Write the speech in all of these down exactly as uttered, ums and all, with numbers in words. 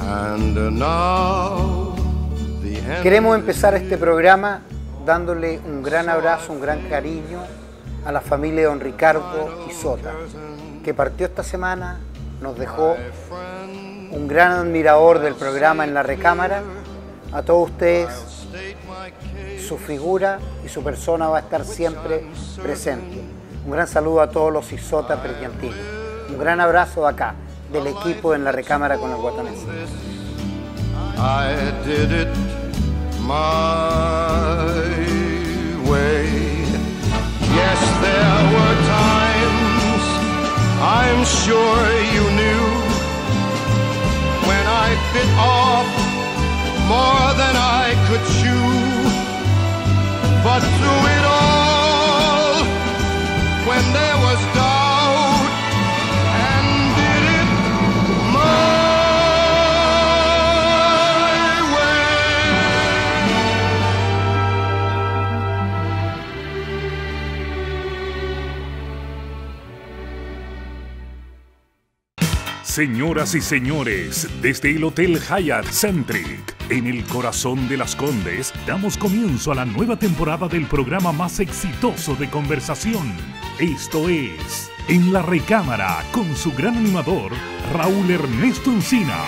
Queremos empezar este programa dándole un gran abrazo, un gran cariño a la familia de don Ricardo Isota, que partió esta semana, nos dejó un gran admirador del programa en la recámara. A todos ustedes, su figura y su persona va a estar siempre presente. Un gran saludo a todos los Isota perdiantinos. Un gran abrazo de acá, del equipo en la recámara con el Guatanés. I did it my way. Yes, there were times, I'm sure you knew, when I bit off more than I could chew. But through it all, when there was doubt, and did it my Señoras y señores, desde el Hotel Hyatt Centric, en el corazón de Las Condes, damos comienzo a la nueva temporada del programa más exitoso de conversación. Esto es En la Recámara, con su gran animador, Raúl Ernesto Encina.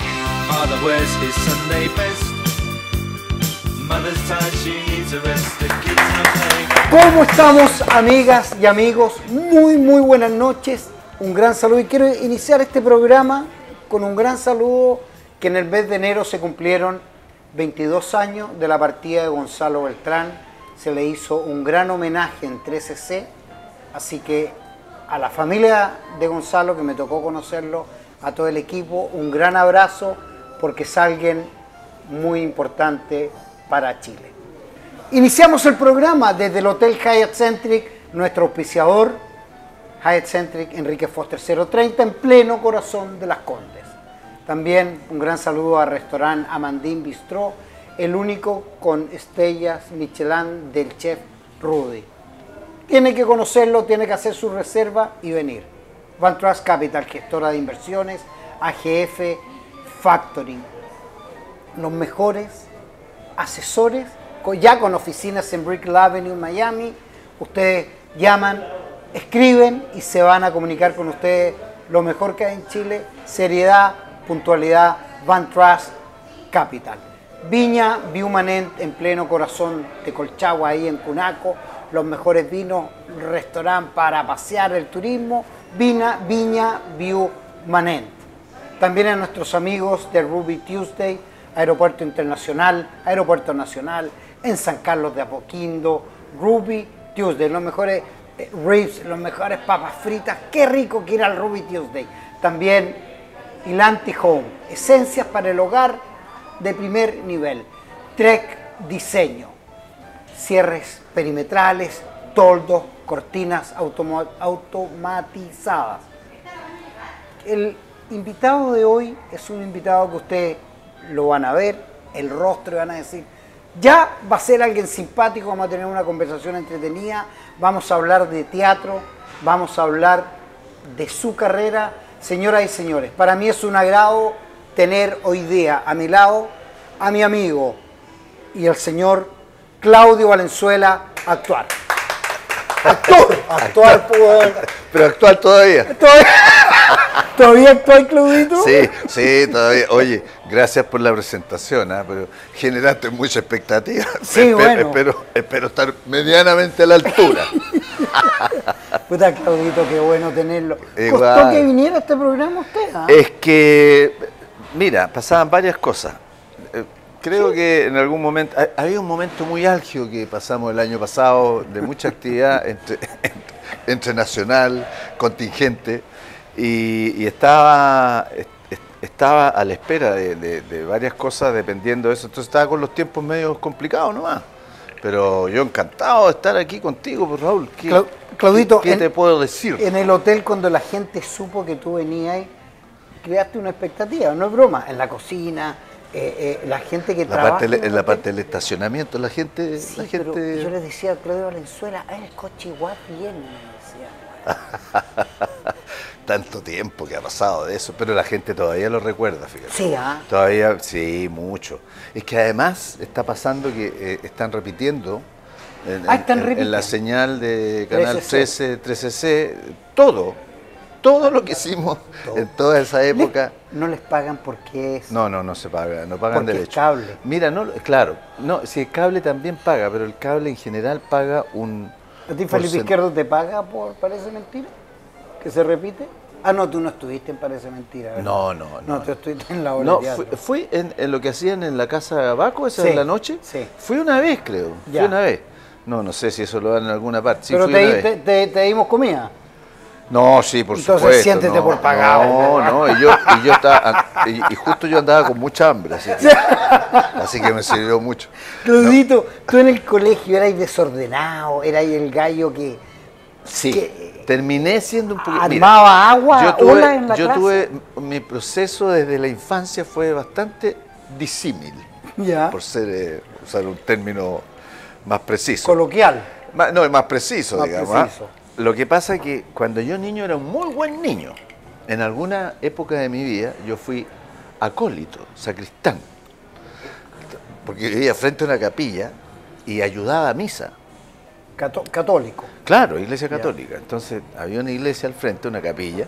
¿Cómo estamos, amigas y amigos? Muy, muy buenas noches. Un gran saludo, y quiero iniciar este programa con un gran saludo, que en el mes de enero se cumplieron veintidós años de la partida de Gonzalo Beltrán. Se le hizo un gran homenaje en trece ce, así que a la familia de Gonzalo, que me tocó conocerlo, a todo el equipo, un gran abrazo, porque es alguien muy importante para Chile. Iniciamos el programa desde el Hotel Hyatt Centric, nuestro auspiciador, Hyatt Centric Enrique Foster cero treinta, en pleno corazón de Las Condes. También un gran saludo al restaurante Amandine Bistrot, el único con estrellas Michelin del chef Rudy. Tiene que conocerlo, tiene que hacer su reserva y venir. Van Trust Capital, gestora de inversiones, A G F Factoring, los mejores asesores, ya con oficinas en Brickell Avenue, Miami. Ustedes llaman, escriben y se van a comunicar con ustedes lo mejor que hay en Chile. Seriedad, puntualidad, Van Trust Capital. Viña Viumanent, en pleno corazón de Colchagua, ahí en Cunaco. Los mejores vinos, restaurante para pasear, el turismo. Vina, Viña Viumanent. También a nuestros amigos de Ruby Tuesday, Aeropuerto Internacional, Aeropuerto Nacional, en San Carlos de Apoquindo. Ruby Tuesday, los mejores ribs, los mejores papas fritas. Qué rico que ir al Ruby Tuesday. También Ilanti Home, esencias para el hogar de primer nivel. Trek Diseño, cierres perimetrales, toldos, cortinas automa automatizadas. El invitado de hoy es un invitado que ustedes lo van a ver, el rostro, y van a decir, ya va a ser alguien simpático, vamos a tener una conversación entretenida, vamos a hablar de teatro, vamos a hablar de su carrera. Señoras y señores, para mí es un agrado tener hoy día a mi lado a mi amigo y el señor Claudio Valenzuela, actuar. Actor, actuar, pues. Pero actuar todavía. ¿Todavía, ¿Todavía actuar, Claudito? Sí, sí, todavía. Oye, gracias por la presentación, ¿eh? Pero generaste mucha expectativa. Sí, espero, bueno. Espero, espero estar medianamente a la altura. Puta, Claudito, qué bueno tenerlo. Igual. ¿Costó que viniera a este programa usted? ¿Ah? Es que, mira, pasaban varias cosas. Creo que en algún momento, había un momento muy álgido que pasamos el año pasado, de mucha actividad entre, entre, entre nacional, contingente, y, y estaba, estaba a la espera de, de, de varias cosas dependiendo de eso. Entonces estaba con los tiempos medio complicados nomás. Pero yo encantado de estar aquí contigo, pues, Raúl. ¿Qué, Cla Claudito, ¿qué, qué en, te puedo decir? En el hotel, cuando la gente supo que tú venías, creaste una expectativa, no es broma, en la cocina. Eh, eh, la gente que la trabaja parte, en, en la hotel, parte del estacionamiento, la gente... sí, la pero gente... yo les decía a Claudio Valenzuela, el coche igual bien, me decía. tanto tiempo que ha pasado de eso, pero la gente todavía lo recuerda, fíjate. Sí, ¿ah? Todavía, sí, mucho. Es que además está pasando que eh, están repitiendo en, Ah, están en- en repitiendo. la señal de Canal trece ce. trece, trece ce, todo, todo lo que hicimos Todo. en toda esa época. No les pagan porque es... No, no, no se paga, no pagan Porque es derecho. cable. Mira, no, claro, no, si el cable también paga, pero el cable en general paga un... ¿A ti Felipe porcent- Izquierdo te paga por Parece Mentira? ¿Que se repite? Ah, no, tú no estuviste en Parece Mentira, ¿verdad? No, no, no. No, tú estuviste en la obra No, de teatro. fui, fui en, en lo que hacían en la casa Baco, esa Sí, en la noche. sí. Fui una vez, creo. Ya. Fui una vez. No, no sé si eso lo dan en alguna parte. Sí, Pero fui te, una te, vez. te- te dimos comida. No, sí, por Entonces, supuesto. siéntete no, por pagado. No, no, y yo, y yo estaba, y, y justo yo andaba con mucha hambre, así que, así que me sirvió mucho. Claudito, tú en el colegio eras desordenado, eras el gallo que Sí, que terminé siendo un poquito... armaba agua, yo tuve, olas en la yo clase. tuve, mi proceso desde la infancia fue bastante disímil, Ya, por ser, eh, usar un término más preciso. coloquial. Más- no, es más preciso, Más digamos. ¿ah? preciso. Lo que pasa es que cuando yo niño era un muy buen niño. En alguna época de mi vida yo fui acólito, sacristán. Porque vivía frente a una capilla y ayudaba a misa. Cató- católico. Claro, iglesia Ya. católica. Entonces había una iglesia al frente, una capilla,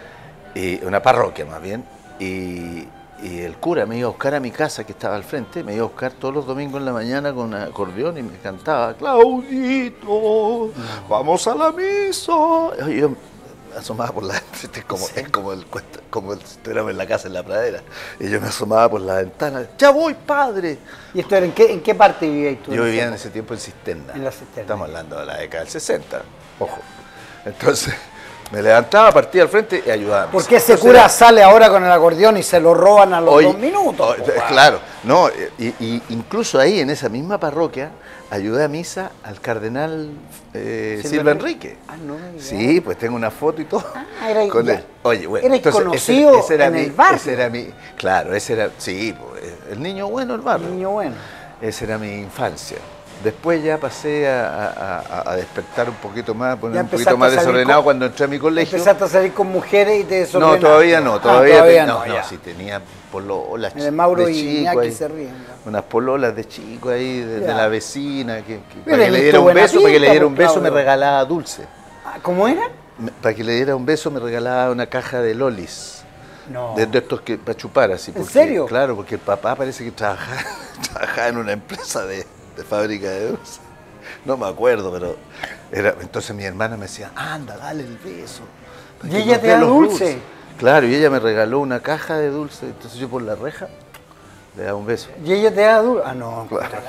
y una parroquia más bien, y, y el cura me iba a buscar a mi casa que estaba al frente, me iba a buscar todos los domingos en la mañana con un acordeón y me cantaba, Claudito, vamos a la misa. Y yo me asomaba por la es como, es como el cuento- como el- estuviéramos en la casa en la pradera. Y yo me asomaba por la ventana, ya voy, padre. ¿Y esto era en qué, en qué parte vivías tú? Yo en vivía esa en época? ese tiempo en Cisterna. En la Cisterna. Estamos hablando de la década del sesenta, ojo. Entonces, me levantaba, partía al frente y ayudaba. a misa. Porque ese Entonces, cura era- sale ahora con el acordeón y se lo roban a los Oye, dos minutos. oye, po, claro, no, y, y incluso ahí en esa misma parroquia ayudé a misa al cardenal eh, Silva Silva Enrique. Enrique. Ah, no me digas. Sí, pues tengo una foto y todo. Ah, era- con ya. él. Oye, bueno, Era entonces, conocido en mi, el barrio. Ese era mi, claro, ese era, sí, pues, el niño bueno del barrio. Niño bueno. Esa era mi infancia. Después ya pasé a, a- a- a despertar un poquito más, poner Ya un poquito empezaste más a salir desordenado con- cuando entré a mi colegio. Empezaste a salir con mujeres y te No, desordenaste. todavía no, Ah, todavía, todavía te- no, no, no, ya. sí tenía pololas El Mauro de y chico Iñaki ahí, se ríen, ya. unas pololas de chico ahí, de, de Ya. la vecina, que, que Pero para que él le diera tuvo un buena beso, para que le pinta, diera un pues, beso me Claudio. regalaba dulce. Ah, ¿cómo era? Me- Para que le diera un beso me regalaba una caja de lolis. No. De, de estos que para chupar así. ¿En porque- serio? Claro, porque el papá parece que trabajaba, trabajaba en una empresa de, de fábrica de dulces. No me acuerdo, pero era, entonces mi hermana me decía, anda, dale el beso. para ¿Y que ella nos te dé da los dulce? dulces". Claro, y ella me regaló una caja de dulces, entonces yo por la reja le daba un beso. ¿Y ella te da duro? Ah, no.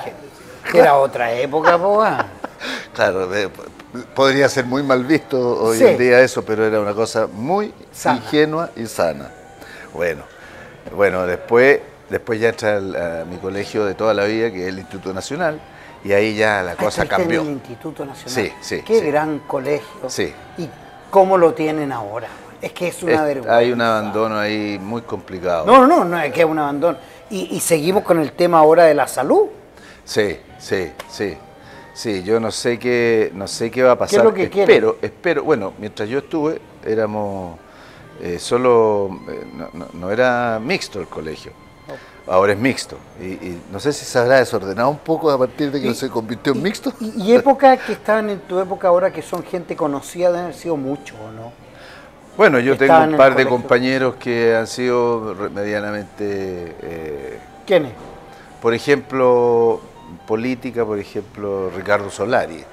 Era otra época, po. ah. Claro, eh, p- podría ser muy mal visto hoy Sí. en día eso, pero era una cosa muy Sana. ingenua y sana. Bueno, bueno, después, después ya entra al- a mi colegio de toda la vida, que es el Instituto Nacional, y ahí ya la Ah, cosa estuviste cambió. en el Instituto Nacional. Sí, sí, Qué sí. gran colegio. Sí. ¿Y cómo lo tienen ahora? Es que es una Es- vergüenza. hay un abandono ahí muy complicado. No, no, no, no es que es un abandono. Y, y seguimos con el tema ahora de la salud. Sí, sí, sí. Sí, yo no sé qué, no sé qué va a pasar. lo que quieren? espero, espero, bueno, mientras yo estuve, éramos eh, solo, eh, no, no- no era mixto el colegio. Ahora es mixto. Y, y no sé si se habrá desordenado un poco a partir de que Y- se convirtió en mixto. Y, y épocas que estaban en tu época ahora que son gente conocida, deben haber sido muchos, ¿o no? Bueno, yo tengo Estaban en un el par de colegio. compañeros que han sido re- medianamente, eh, ¿Quiénes? por ejemplo, política, por ejemplo, Ricardo Solari.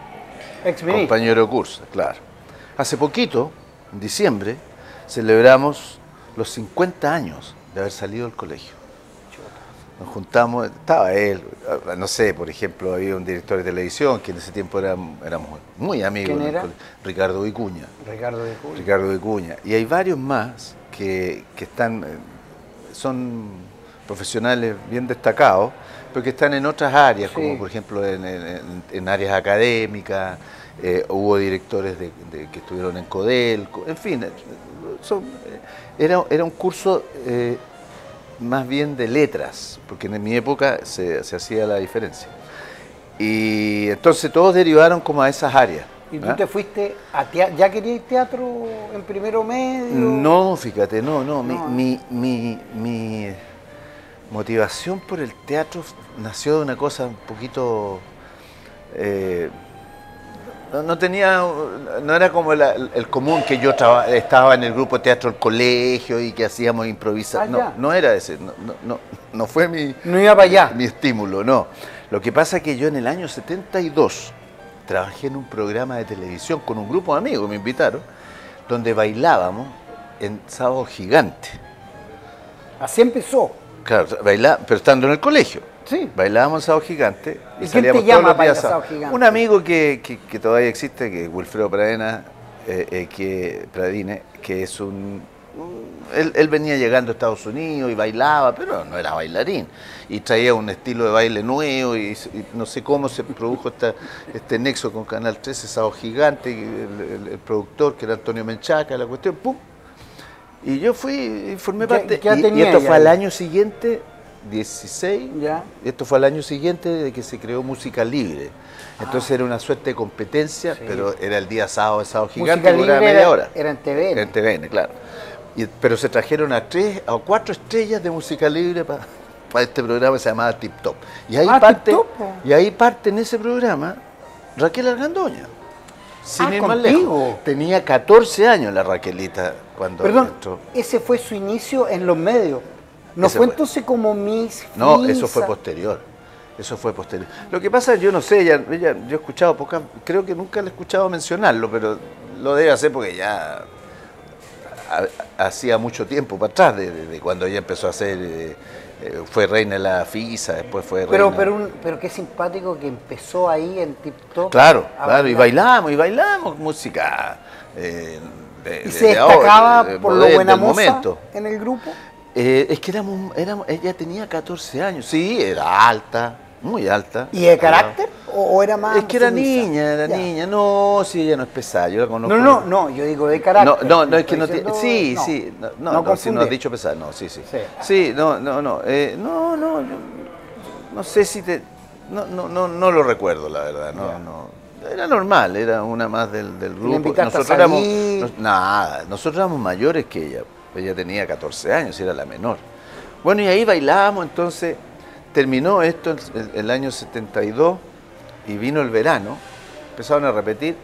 Ex ministro. Compañero de curso, claro. Hace poquito, en diciembre, celebramos los cincuenta años de haber salido del colegio. Nos juntamos, estaba él, no sé, por ejemplo, había un director de televisión que en ese tiempo era- éramos muy amigos. ¿Quién en el era? cole- Ricardo Vicuña. Ricardo de Julio. Ricardo Vicuña. Y hay varios más que, que están, eh, son profesionales bien destacados, pero que están en otras áreas, Sí. como por ejemplo en, en- en áreas académicas, eh, hubo directores de, de- que estuvieron en Codelco, en fin, eh, son- eh, era, era un curso eh, más bien de letras, porque en mi época se, se hacía la diferencia. Y entonces todos derivaron como a esas áreas. ¿Y tú ¿Ah? te fuiste a teatro? ¿Ya querías teatro en primero medio? No, fíjate, no, no. Mi, No, ¿eh? mi, mi, mi motivación por el teatro nació de una cosa un poquito... eh, no, no tenía, no era como la- el común que yo traba- estaba en el grupo de teatro del colegio y que hacíamos improvisar. Ah, no, ya. no era ese, no, no, no, no fue mi, No iba para allá. mi estímulo, no. Lo que pasa es que yo en el año setenta y dos trabajé en un programa de televisión con un grupo de amigos, me invitaron, donde bailábamos en Sábado Gigante. Así empezó. Claro, bailá- pero estando en el colegio. Sí. Bailábamos en Sábado Gigante. ¿Y quién salíamos te llama todos los para ir días a Sábado sábado. Gigante? Un amigo que, que- que todavía existe, que es Wilfredo Pradena, eh, eh, que, Pradine, que es un... un- Él, él venía llegando a Estados Unidos y bailaba, pero no era bailarín. Y traía un estilo de baile nuevo y, y no sé cómo se produjo esta, este nexo con Canal trece, Sábado Gigante, y el, el- el productor, que era Antonio Menchaca, la cuestión, ¡pum! Y yo fui y formé ¿Qué- parte. qué edad Y, y tenía esto ella fue al ahí? año siguiente, dieciséis. Ya. Esto fue al año siguiente de que se creó Música Libre. Entonces era una suerte de competencia, Sí. pero era el día sábado, de Sábado Música Gigante, duraba Libre media era- hora. era en T V N. En T V N, claro. Y- pero se trajeron a tres a cuatro estrellas de Música Libre para este programa que se llamaba Tip Top. Y ahí Ah, parte, Tip Top, po. y ahí parte en ese programa Raquel Argandoña. Sin Ah, ir más contigo. lejos. Tenía catorce años la Raquelita cuando Perdón, entró. ese fue su inicio en los medios. ¿No Ese fue fue. entonces como Miss No, Frisa? eso fue posterior. Eso fue posterior. Lo que pasa, yo no sé, ella, ella- yo he escuchado pocas, creo que nunca le he escuchado mencionarlo, pero lo debe hacer porque ya ha- hacía mucho tiempo para atrás, de, de- de cuando ella empezó a hacer, eh, eh, fue reina de la FISA, después fue Pero, reina. pero, un- pero qué simpático que empezó ahí en Tip Top. Claro, a claro, y bailar. bailamos, y bailamos música. eh, de- ¿Y de- se de ahora, destacaba de- de por lo model- buena del moza momento. en el grupo? Eh, es que éramos, éramos, ella tenía catorce años, sí, era alta, muy alta. ¿Y de carácter? ¿O, o era más Es que era sumisa? niña, era Ya. niña. No, sí, ella no es pesada, yo la conozco. No, no, no, yo digo de carácter. No, no, no, es que Estoy no tiene. diciendo- Sí, sí, no, no, no no, si no confundir. has dicho pesada, no, sí, sí. Sí. Sí, no, no, no. eh, no, no, yo no sé si te. No, no, no, no lo recuerdo, la verdad, no, Ya. no. Era normal, era una más del, del grupo. invitaste a Nosotros éramos. salir? nos- nada, nosotros éramos mayores que ella. Ella tenía catorce años, era la menor. Bueno, y ahí bailábamos, entonces terminó esto el, el- el año setenta y dos y vino el verano, empezaron a repetir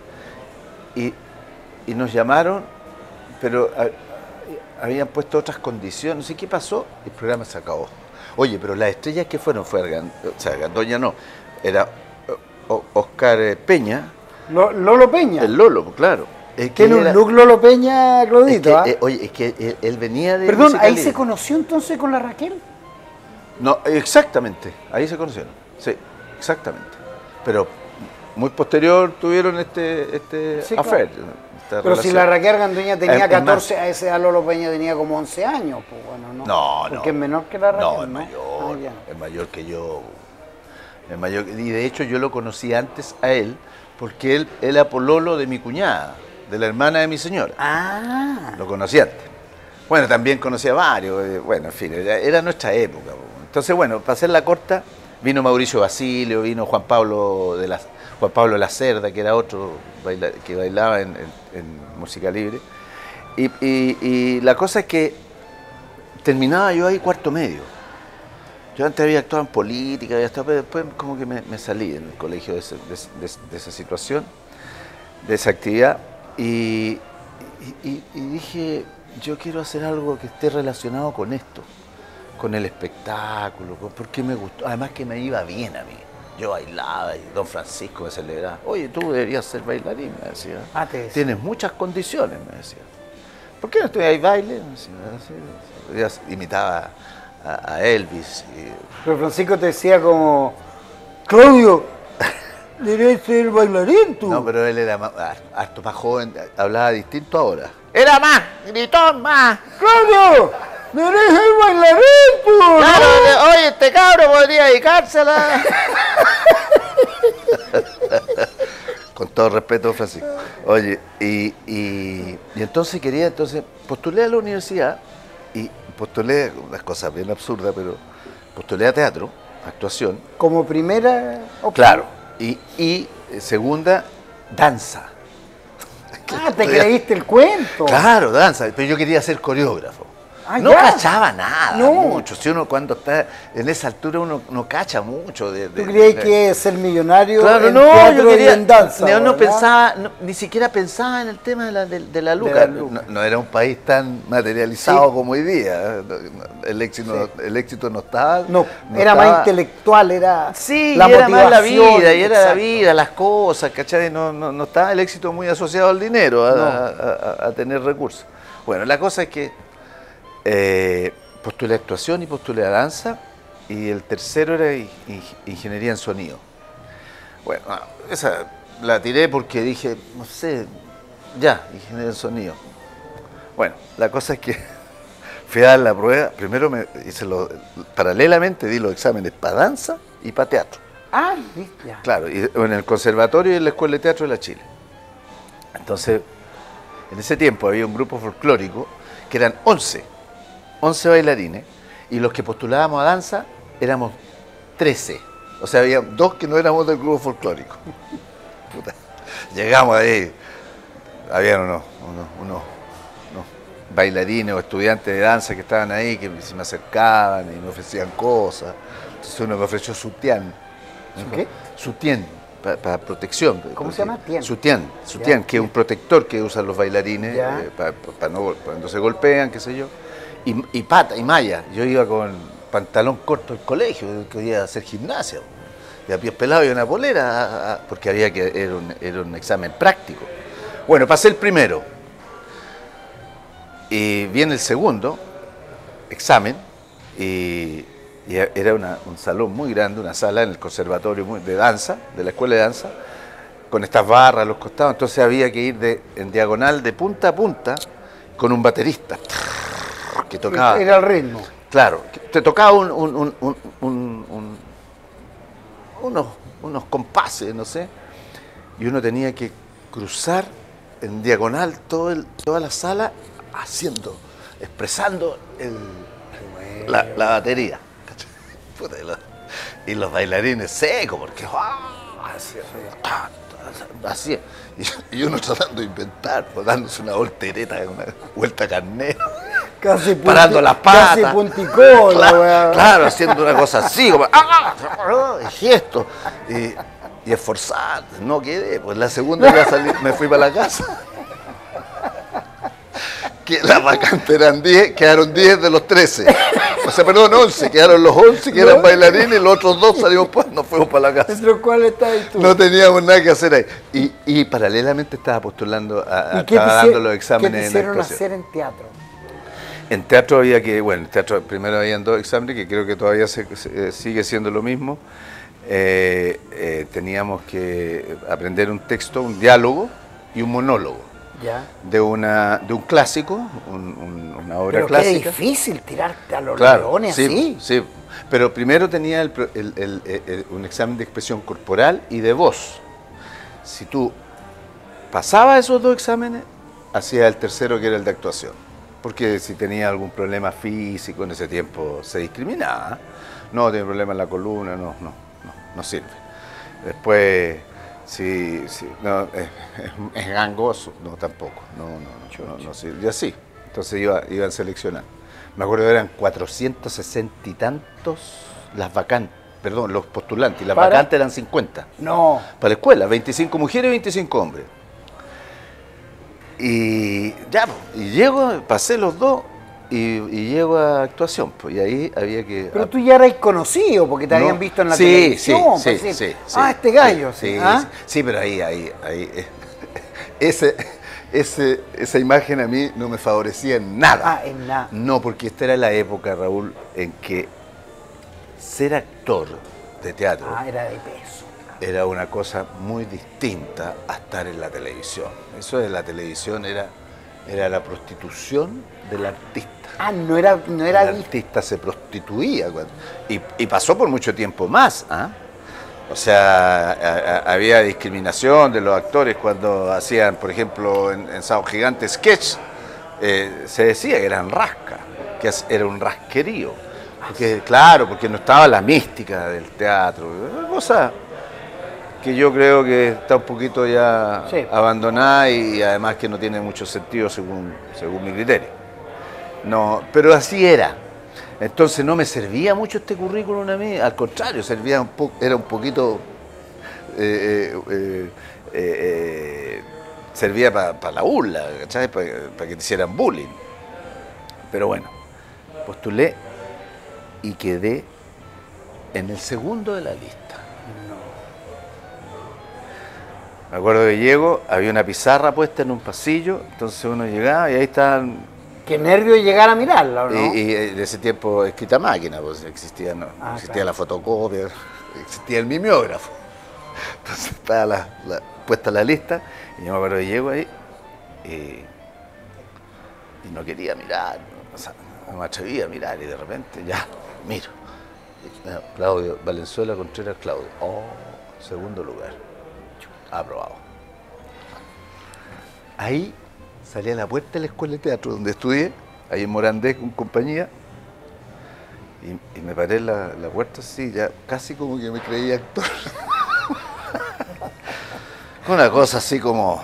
y, y nos llamaron, pero a- habían puesto otras condiciones, no sé qué pasó, y el programa se acabó. Oye, pero las estrellas que fueron, fue Argan- o sea, Argandoña no, era O- Oscar eh, Peña, Lo- Lolo Peña. el Lolo, claro. Es que Tiene él un era- look Lolo Peña, es Claudito. que, ¿ah? eh, oye, es que él, él venía de Perdón, Música ¿ahí Libre. se conoció entonces con la Raquel? No, exactamente, ahí se conocieron, sí, exactamente. Pero muy posterior tuvieron este, este Sí, affair, claro. esta Pero si relación. la Raquel Argandoña tenía Es- es catorce, más. a esa edad Lolo Peña tenía como once años. Pues bueno, no. No, no. Porque es menor que la Raquel. No, es mayor, Ah, ya. es mayor que yo. Es mayor, y de hecho yo lo conocí antes a él, porque él, él era pololo de mi cuñada, de la hermana de mi señora. Ah, Lo conocí antes. Bueno, también conocí a varios, eh, bueno, en fin, era, era nuestra época. po. Entonces, bueno, para hacer la corta, vino Mauricio Basilio, vino Juan Pablo de la, Juan Pablo La Cerda, que era otro baila- que bailaba en, en- en Música Libre. Y, y- y la cosa es que terminaba yo ahí cuarto medio. Yo antes había actuado en política, había estado, pero después como que me, me salí en el colegio de, ese- de ese- de ese- de esa situación, de esa actividad, y, y- y- y dije, yo quiero hacer algo que esté relacionado con esto, con el espectáculo, con, porque me gustó, además que me iba bien a mí. Yo bailaba y don Francisco me celebraba, oye, tú deberías ser bailarín, me decía. Ah, te decía. Tienes muchas condiciones, me decía. ¿Por qué no estudias baile? Me decía, así, así. Imitaba a, a Elvis. y- pero Francisco te decía como, Claudio, debes ser bailarín tú. No, pero él era más- harto más joven, hablaba distinto ahora. Era más, gritón más. Claudio, debes ser bailarín tú. ¿no? Claro, oye, este cabro podría dedicársela. Con todo respeto, Francisco. Oye, y, y, y entonces quería, entonces postulé a la universidad y postulé unas cosas bien absurdas, pero postulé a teatro, actuación. Como primera opción. Claro. Y, y eh, segunda, danza. Ah, te creíste el cuento. Claro, danza, pero yo quería ser coreógrafo. Ah, no ya. cachaba nada, No. mucho. Si uno cuando está en esa altura uno no cacha mucho. De, de- ¿Tú creías de- que ser millonario Claro, en no, teatro yo quería, y en danza? no, no ¿verdad? pensaba, no, ni siquiera pensaba en el tema de la, de, de la luca. la luca. No, no era un país tan materializado Sí. como hoy día. El éxito, el éxito no estaba. No, no era estaba- más intelectual, era Sí, la y era más la motivación, vida, y era exacto. la vida, las cosas, ¿cachai? No, no, no estaba el éxito muy asociado al dinero, a, No. a- a- a tener recursos. Bueno, la cosa es que eh, postulé actuación y postulé a danza, y el tercero era i- i- ingeniería en sonido. Bueno, ah, esa la tiré porque dije, no sé, ya, ingeniería en sonido. Bueno, la cosa es que fui a dar la prueba, primero me hice lo, paralelamente di los exámenes para danza y para teatro. Ah, viste, ya. Claro, y en el conservatorio y en la Escuela de Teatro de la Chile. Entonces, en ese tiempo había un grupo folclórico que eran once, once bailarines, y los que postulábamos a danza éramos trece. O sea, había dos que no éramos del grupo folclórico. Puta. Llegamos ahí, había unos, unos, unos, unos bailarines o estudiantes de danza que estaban ahí, que se me acercaban y me ofrecían cosas. Entonces uno me ofreció sutián. ¿Su qué? Sutián, para protección. ¿Cómo se llama? Tien. Sutián, sutián, Ya, que es un protector que usan los bailarines Ya. eh, para no, cuando se golpean, qué sé yo. Y, y pata, y malla. Yo iba con pantalón corto al colegio, quería hacer gimnasia. Y a pies pelados y una polera, a- a- porque había que, era un, era un examen práctico. Bueno, pasé el primero. Y viene el segundo examen, y, y era una- un salón muy grande, una sala en el conservatorio muy- de danza, de la escuela de danza, con estas barras a los costados. Entonces había que ir de, en diagonal de punta a punta con un baterista que tocaba. Era el ritmo. Claro, que te tocaba un, un- un- un- un- un- unos, unos compases, no sé, y uno tenía que cruzar en diagonal todo el- toda la sala haciendo, expresando el- la, la batería. ¿Cachai? Puta, y, los, y los bailarines secos, porque ¡ah! así, ah, así, y, y uno tratando de inventar, pues, dándose una voltereta, una vuelta carnero. Casi punti- Parando las patas. Casi punticola, Claro, weón. claro, haciendo una cosa así, como ¡ah! ¡ah! y gesto. Y, y esforzar, no quedé. Pues la segunda ya salí, me fui para la casa. Que la vacante eran diez, quedaron diez de los trece. O sea, perdón, once, quedaron los once que eran bailarines, y los otros dos salimos, pues nos fuimos para la casa. ¿Entre los cuales estabas tú? No teníamos nada que hacer ahí. Y, y paralelamente estaba postulando, a, a- ¿Y qué te, estaba hici- dando los qué exámenes te en hicieron actuación. hacer en teatro? En teatro había que, bueno, en teatro primero habían dos exámenes, que creo que todavía se- se- eh, sigue siendo lo mismo. Eh, eh, teníamos que aprender un texto, un diálogo y un monólogo Ya. de, una, de un clásico, un- un- una obra Pero qué clásica. difícil tirarte a los Claro, leones sí, así. sí. Pero primero tenía el pro- el- el- el- el- un examen de expresión corporal y de voz. Si tú pasabas esos dos exámenes, hacías el tercero, que era el de actuación. Porque si tenía algún problema físico en ese tiempo se discriminaba. No, tiene problema en la columna, no, no, no, no sirve. Después, si, si no, es, es- es gangoso, no, tampoco, no, no, no, no, no sirve. Y así, entonces iba, iban seleccionando. Me acuerdo que eran cuatrocientos sesenta y tantos las vacantes, perdón, los postulantes, y las ¿Para? vacantes eran cincuenta. No. Para la escuela, veinticinco mujeres y veinticinco hombres. Y ya, po, y llego, pasé los dos y, y llego a actuación, pues, y ahí había que... Pero tú ya eras conocido porque te No. habían visto en la Sí, televisión. sí, pues, sí, decir, sí, ah, sí, este gallo. Sí, sí, ¿ah? sí, sí, pero ahí, ahí, ahí. eh, Ese, ese, esa imagen a mí no me favorecía en nada. Ah, en nada. No, porque esta era la época, Raúl, en que ser actor de teatro Ah, era de peso. era una cosa muy distinta a estar en la televisión. Eso de la televisión era, era la prostitución del artista. Ah, no era, no era El artista se prostituía cuando- y, y pasó por mucho tiempo más. ¿ah? O sea, a- a- había discriminación de los actores cuando hacían, por ejemplo, en, en Sao Gigante sketch, eh, se decía que eran rascas, que as- era un rasquerío. Porque, claro, porque no estaba la mística del teatro, cosa que yo creo que está un poquito ya Sí. abandonada y además que no tiene mucho sentido según, según mi criterio. No, pero así era. Entonces no me servía mucho este currículum a mí, al contrario, servía un po era un poquito, eh, eh, eh, eh, servía para pa la burla, ¿cachai? Para pa que te hicieran bullying. Pero bueno, postulé y quedé en el segundo de la lista. Me acuerdo que llego, había una pizarra puesta en un pasillo, entonces uno llegaba y ahí estaban... Qué nervio llegar a mirarla, ¿o no? Y, y de ese tiempo escrita a máquina, pues existía, no, Ah, existía claro. la fotocopia, existía el mimeógrafo. Entonces estaba la, la, puesta la lista y yo me acuerdo que llego ahí y, y no quería mirar, o sea, no me atrevía a mirar y de repente ya, miro. Y, Claudio, Valenzuela Contreras Claudio, oh, segundo lugar, aprobado. Ahí salí a la puerta de la escuela de teatro donde estudié, ahí en Morandé con compañía, y, y me paré en la, la puerta así, ya casi como que me creía actor. Una cosa así como,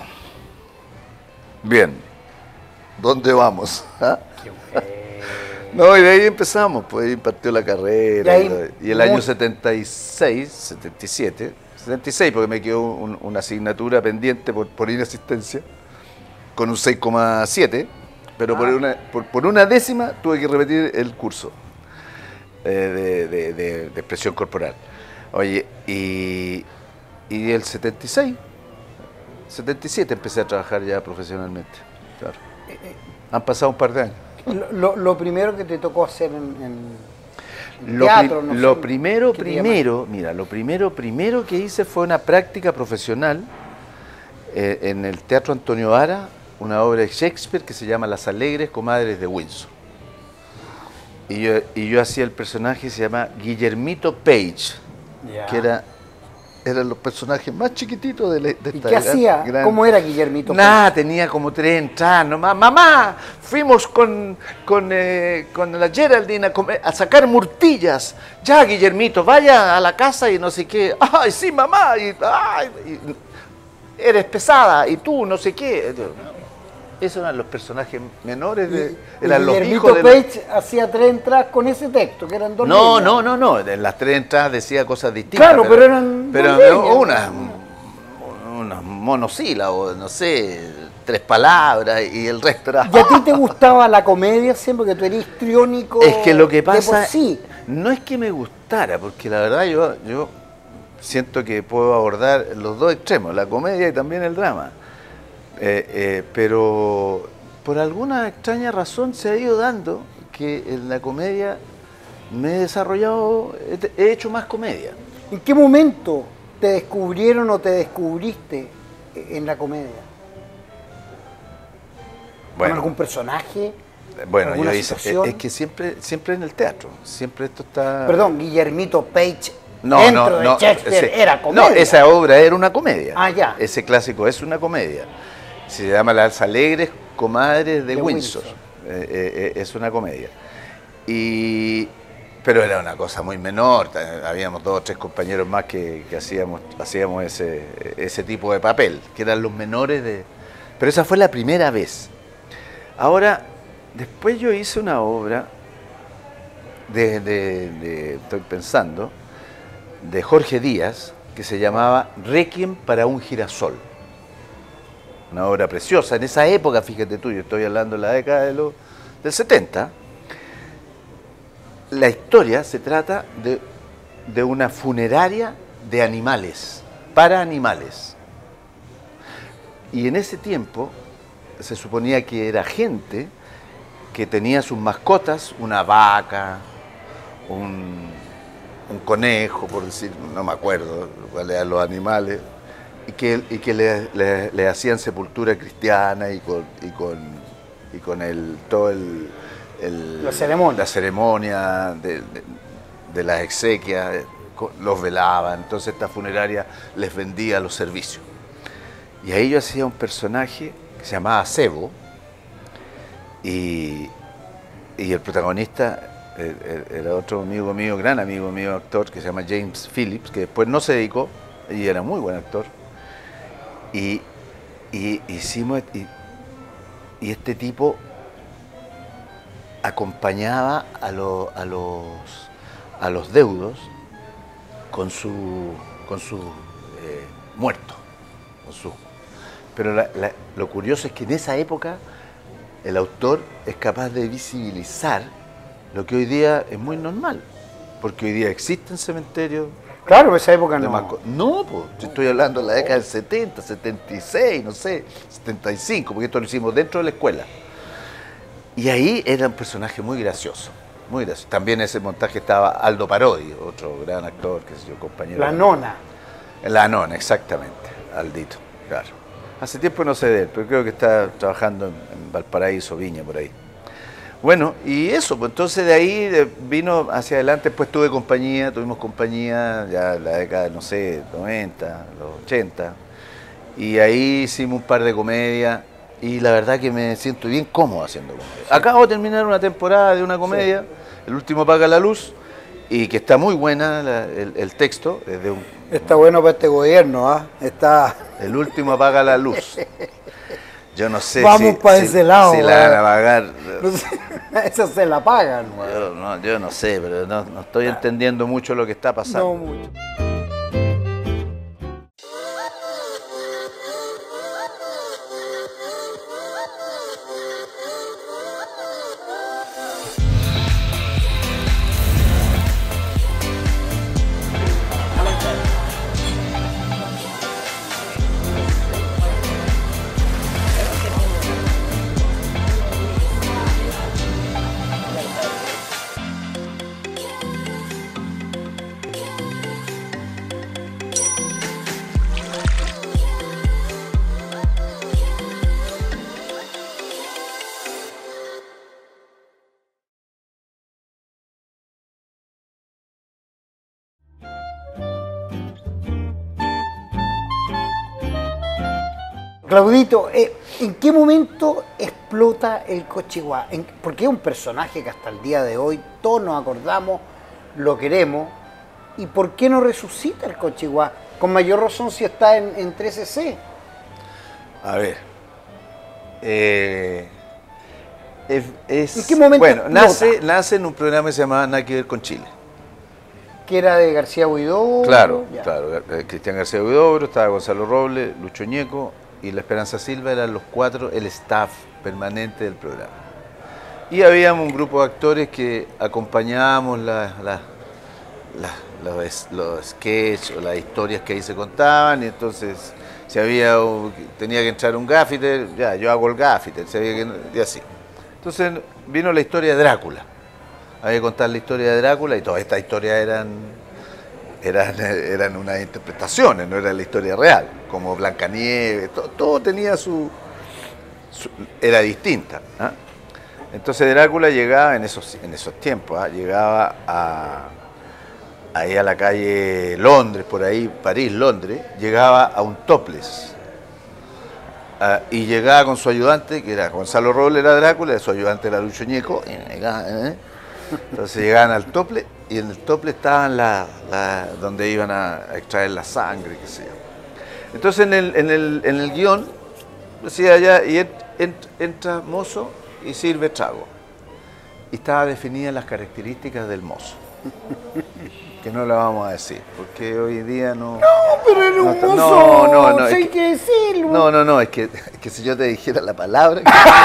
bien, ¿dónde vamos? ¿Ah? No, y de ahí empezamos, pues ahí partió la carrera, Y ahí, y, y el año setenta y seis, setenta y siete, setenta y seis porque me quedó un, una asignatura pendiente por, por inasistencia, con un seis coma siete, pero ah. por, una, por, por una décima tuve que repetir el curso eh, de, de, de, de expresión corporal. Oye, y, y el setenta y seis, setenta y siete empecé a trabajar ya profesionalmente, claro. Han pasado un par de años. Lo, lo, lo primero que te tocó hacer en, en, en lo teatro, pri no Lo sé, primero, ¿qué te primero, mira, lo primero, primero que hice fue una práctica profesional eh, en el Teatro Antonio Vara, una obra de Shakespeare que se llama Las Alegres Comadres de Windsor. Y yo, y yo hacía el personaje que se llama Guillermito Page, Ya. que era, eran los personajes más chiquititos de, la, de esta ¿Y qué gran, hacía? gran... ¿Cómo era Guillermito? Nada, tenía como tres entradas nomás. Mamá, fuimos con, con, eh, con la Geraldine a, comer, a sacar murtillas. Ya, Guillermito, vaya a la casa y no sé qué. Ay, sí, mamá. Y, ay, y, eres pesada y tú, no sé qué. Esos eran los personajes menores, de, y, eran y los Guillermito hijos de Page la... hacía tres entradas con ese texto, que eran dos No, líneas. no, no, no, en las tres entradas decía cosas distintas. Claro, pero, pero eran pero dos unas, unos monosílabos, no sé, tres palabras y el resto era... ¿Y a ti te gustaba la comedia siempre que tú eres histriónico? Es que lo que pasa, de por sí. no es que me gustara, porque la verdad yo, yo siento que puedo abordar los dos extremos, la comedia y también el drama. Eh, eh, pero por alguna extraña razón se ha ido dando que en la comedia me he desarrollado, he, he hecho más comedia. ¿En qué momento te descubrieron o te descubriste en la comedia? Bueno, ¿Con algún personaje? Bueno, yo hice, situación? es que siempre, siempre en el teatro, siempre esto está... Perdón, Guillermito Page, no, dentro no, de no, Shakespeare, ese, era comedia. No, esa obra era una comedia. Ah, ya. Ese clásico es una comedia. Se llama Las Alegres Comadres de, de Windsor. Windsor. Eh, eh, es una comedia. Y, pero era una cosa muy menor. Habíamos dos o tres compañeros más que, que hacíamos, hacíamos ese, ese tipo de papel, que eran los menores de... Pero esa fue la primera vez. Ahora, después yo hice una obra de, de, de estoy pensando, de Jorge Díaz, que se llamaba Requiem para un girasol. Una obra preciosa. En esa época, fíjate tú, yo estoy hablando de la década de los, del setenta, la historia se trata de, de una funeraria de animales, para animales. Y en ese tiempo se suponía que era gente que tenía sus mascotas, una vaca, un, un conejo, por decir, no me acuerdo cuáles eran los animales, y que, y que le, le, le hacían sepultura cristiana y con, y con, y con el, todo el, el, la ceremonia, la ceremonia de, de, de las exequias, los velaban. Entonces esta funeraria les vendía los servicios. Y ahí yo hacía un personaje que se llamaba Sebo, y, y el protagonista era otro amigo mío, gran amigo mío, actor, que se llama James Phillips, que después no se dedicó y era muy buen actor. Y, y hicimos, y, y este tipo acompañaba a, lo, a, los, a los deudos con su, con su eh, muerto. Con su, pero la, la, lo curioso es que en esa época el autor es capaz de visibilizar lo que hoy día es muy normal, porque hoy día existen cementerios. Claro, en esa época no. Marco. No, pues, yo estoy hablando de la década del setenta, setenta y seis, no sé, setenta y cinco, porque esto lo hicimos dentro de la escuela. Y ahí era un personaje muy gracioso, muy gracioso. También en ese montaje estaba Aldo Parodi, otro gran actor, que es yo, compañero. La nona. La nona, exactamente, Aldito, claro. Hace tiempo no sé de él, pero creo que está trabajando en, en Valparaíso, Viña, por ahí. Bueno, y eso, pues entonces de ahí de, vino hacia adelante, después tuve compañía, tuvimos compañía, ya en la década, no sé, noventa, los ochenta, y ahí hicimos un par de comedias, y la verdad que me siento bien cómodo haciendo comedia. Sí. Acabo de terminar una temporada de una comedia, sí. El último apaga la luz, y que está muy buena la, el, el texto. Es de un, está bueno para este gobierno, ¿ah? ¿eh? Está... El último apaga la luz. Yo no sé Vamos si, para si, ese lado, si la van a pagar. No sé, esa se la pagan. Yo no, yo no sé, pero no, no estoy entendiendo mucho lo que está pasando. No mucho. Claudito, eh, ¿en qué momento explota el Cochiguá? ¿En, porque es un personaje que hasta el día de hoy todos nos acordamos, lo queremos. ¿Y por qué no resucita el Cochiguá? Con mayor razón si está en, en trece ce. A ver. Eh, es, es, ¿En qué momento Bueno, nace, explota? nace en un programa que se llamaba Nada que ver con Chile. Que era de García Huidobro. Claro, ya. claro. Cristian García Huidobro, estaba Gonzalo Robles, Lucho Ñeco y la Esperanza Silva, eran los cuatro el staff permanente del programa. Y habíamos un grupo de actores que acompañábamos la, la, la, los, los sketches o las historias que ahí se contaban, y entonces si había tenía que entrar un gaffiter, ya, yo hago el gaffiter, si había que, y así. Entonces vino la historia de Drácula. Había que contar la historia de Drácula y todas estas historias eran, eran, eran unas interpretaciones, no era la historia real, como Blancanieves, todo, todo tenía su, su... era distinta. ¿eh? Entonces Drácula llegaba en esos, en esos tiempos, ¿eh? llegaba a, ahí a la calle Londres, por ahí, París, Londres, llegaba a un topless. Uh, y llegaba con su ayudante, que era Gonzalo Robles, era Drácula, su ayudante era Lucho Ñeco. ¿eh? Entonces llegaban al tople y en el tople estaban la, la, donde iban a, a extraer la sangre, qué sé yo. Entonces en el, en el, en el guión decía ya, y ent, ent, entra mozo y sirve trago. Y estaba definidas las características del mozo. Que no la vamos a decir, porque hoy día no... No, pero era un no, mozo, no, no, no, hay es que, que decirlo. No, no, no, es que, es que si yo te dijera la palabra,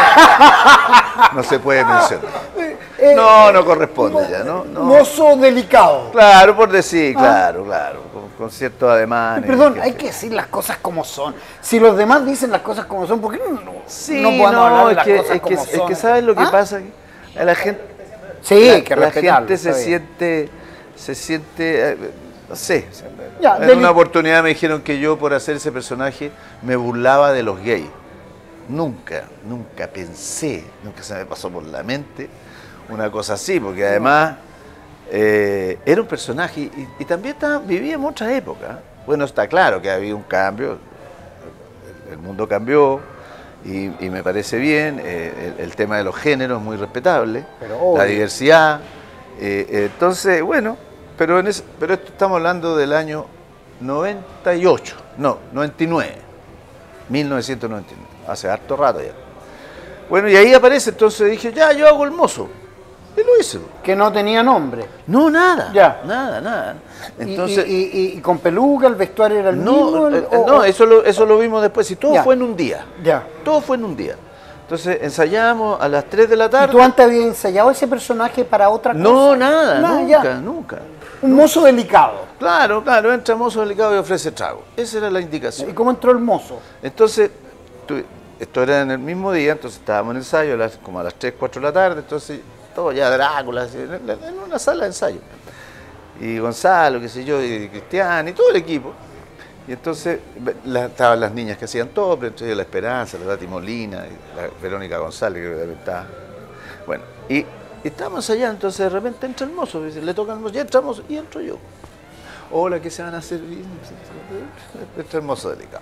no se puede mencionar. Eh, No, no corresponde ya, ¿no? no. Mozo delicado. Claro, por decir, Ah. claro, claro, con, con ciertos ademanes. Perdón, que- hay que decir las cosas como son. Si los demás dicen las cosas como son, ¿por qué no, Sí, no podemos no, hablar de es las que, cosas es que, como es son? que ¿sabes lo que ¿Ah? pasa? A la gente, Sí, la, que la respetarlo, gente se está bien. siente, se siente, eh, no sé, Ya, en deli- una oportunidad me dijeron que yo por hacer ese personaje me burlaba de los gays. Nunca, nunca pensé, nunca se me pasó por la mente una cosa así, porque además eh, era un personaje y, y también estaba, vivía en otra época. Bueno, está claro que había un cambio, el, el mundo cambió y, y me parece bien, eh, el, el tema de los géneros es muy respetable, Pero obvio. la diversidad, eh, eh, entonces, bueno, pero, en ese, pero esto estamos hablando del año noventa y ocho, no, noventa y nueve, mil novecientos noventa y nueve, hace harto rato ya. Bueno, y ahí aparece, entonces dije, ya, yo hago el mozo. Y lo hice. Que no tenía nombre. No, nada. Ya. Nada, nada. Y- Entonces, y, y- y- y con peluca, el vestuario era el no, mismo. el- eh, o- no, o- eso lo, eso lo vimos después. Y todo Ya. fue en un día. Ya. Todo fue en un día. Entonces ensayamos a las tres de la ¿Y tarde. tú antes habías ensayado ese personaje para otra cosa? No, nada, Nada, nunca, ya. nunca. Un mozo delicado. Claro, claro, entra mozo delicado y ofrece trago. Esa era la ¿Y indicación. cómo entró el mozo? Entonces, tu- esto era en el mismo día, entonces estábamos en ensayo a las- como a las tres, cuatro de la tarde, entonces todo ya Drácula, así, en, en una sala de ensayo. Y Gonzalo, qué sé yo, y Cristian, y todo el equipo. Y entonces la- estaban las niñas que hacían todo, pero entre ellas La Esperanza, la Tati Molina, y la Verónica González, que también estaba. Bueno, y, y estábamos allá, entonces de repente entra el mozo, dice, le toca el mozo, y entramos, y entro yo. Hola, ¿qué se van a servir? Entra el mozo delicado.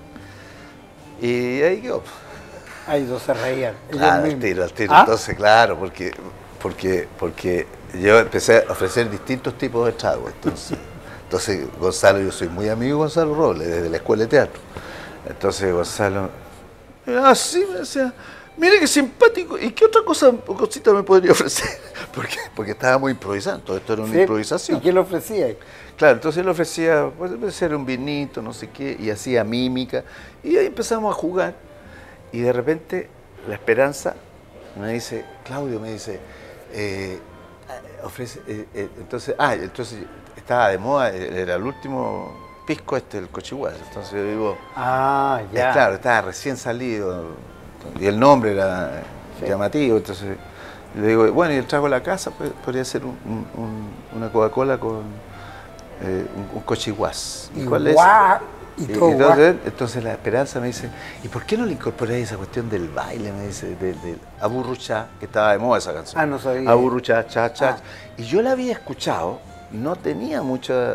Y ahí quedó. Ahí dos se reían. ellos Claro, al mismos. tiro, al tiro. ¿Ah? Entonces, claro, porque, porque, porque yo empecé a ofrecer distintos tipos de tragos. Entonces, entonces, Gonzalo, yo soy muy amigo de Gonzalo Robles, desde la escuela de teatro. Entonces, Gonzalo, ah, sí, me decía, mire qué simpático, ¿y qué otra cosa o cosita me podría ofrecer? Porque, porque estábamos improvisando, todo esto era una Sí. improvisación. ¿Y qué le ofrecía? Claro, entonces él ofrecía, pues, ofrecer un vinito, no sé qué, y hacía mímica, y ahí empezamos a jugar, y de repente La Esperanza me dice, Claudio me dice, eh, ofrece, eh, eh, entonces, ah, entonces estaba de moda, era el último pisco este, el cochigual, entonces yo digo, Ah, eh, ya. claro, estaba recién salido, y el nombre era Sí. llamativo, entonces le digo, bueno, y el trago de la casa pues, podría ser un- un- un- una Coca-Cola con eh, un, un cochiguás. Y cuál es? guau, y Y- todo y entonces, entonces La Esperanza me dice, ¿y por qué no le incorporáis esa cuestión del baile? Me dice, del de Aburruchá, que estaba de moda esa canción. Ah, no sabía. Aburruchá, cha, cha. Ah. Y yo la había escuchado, no tenía mucha,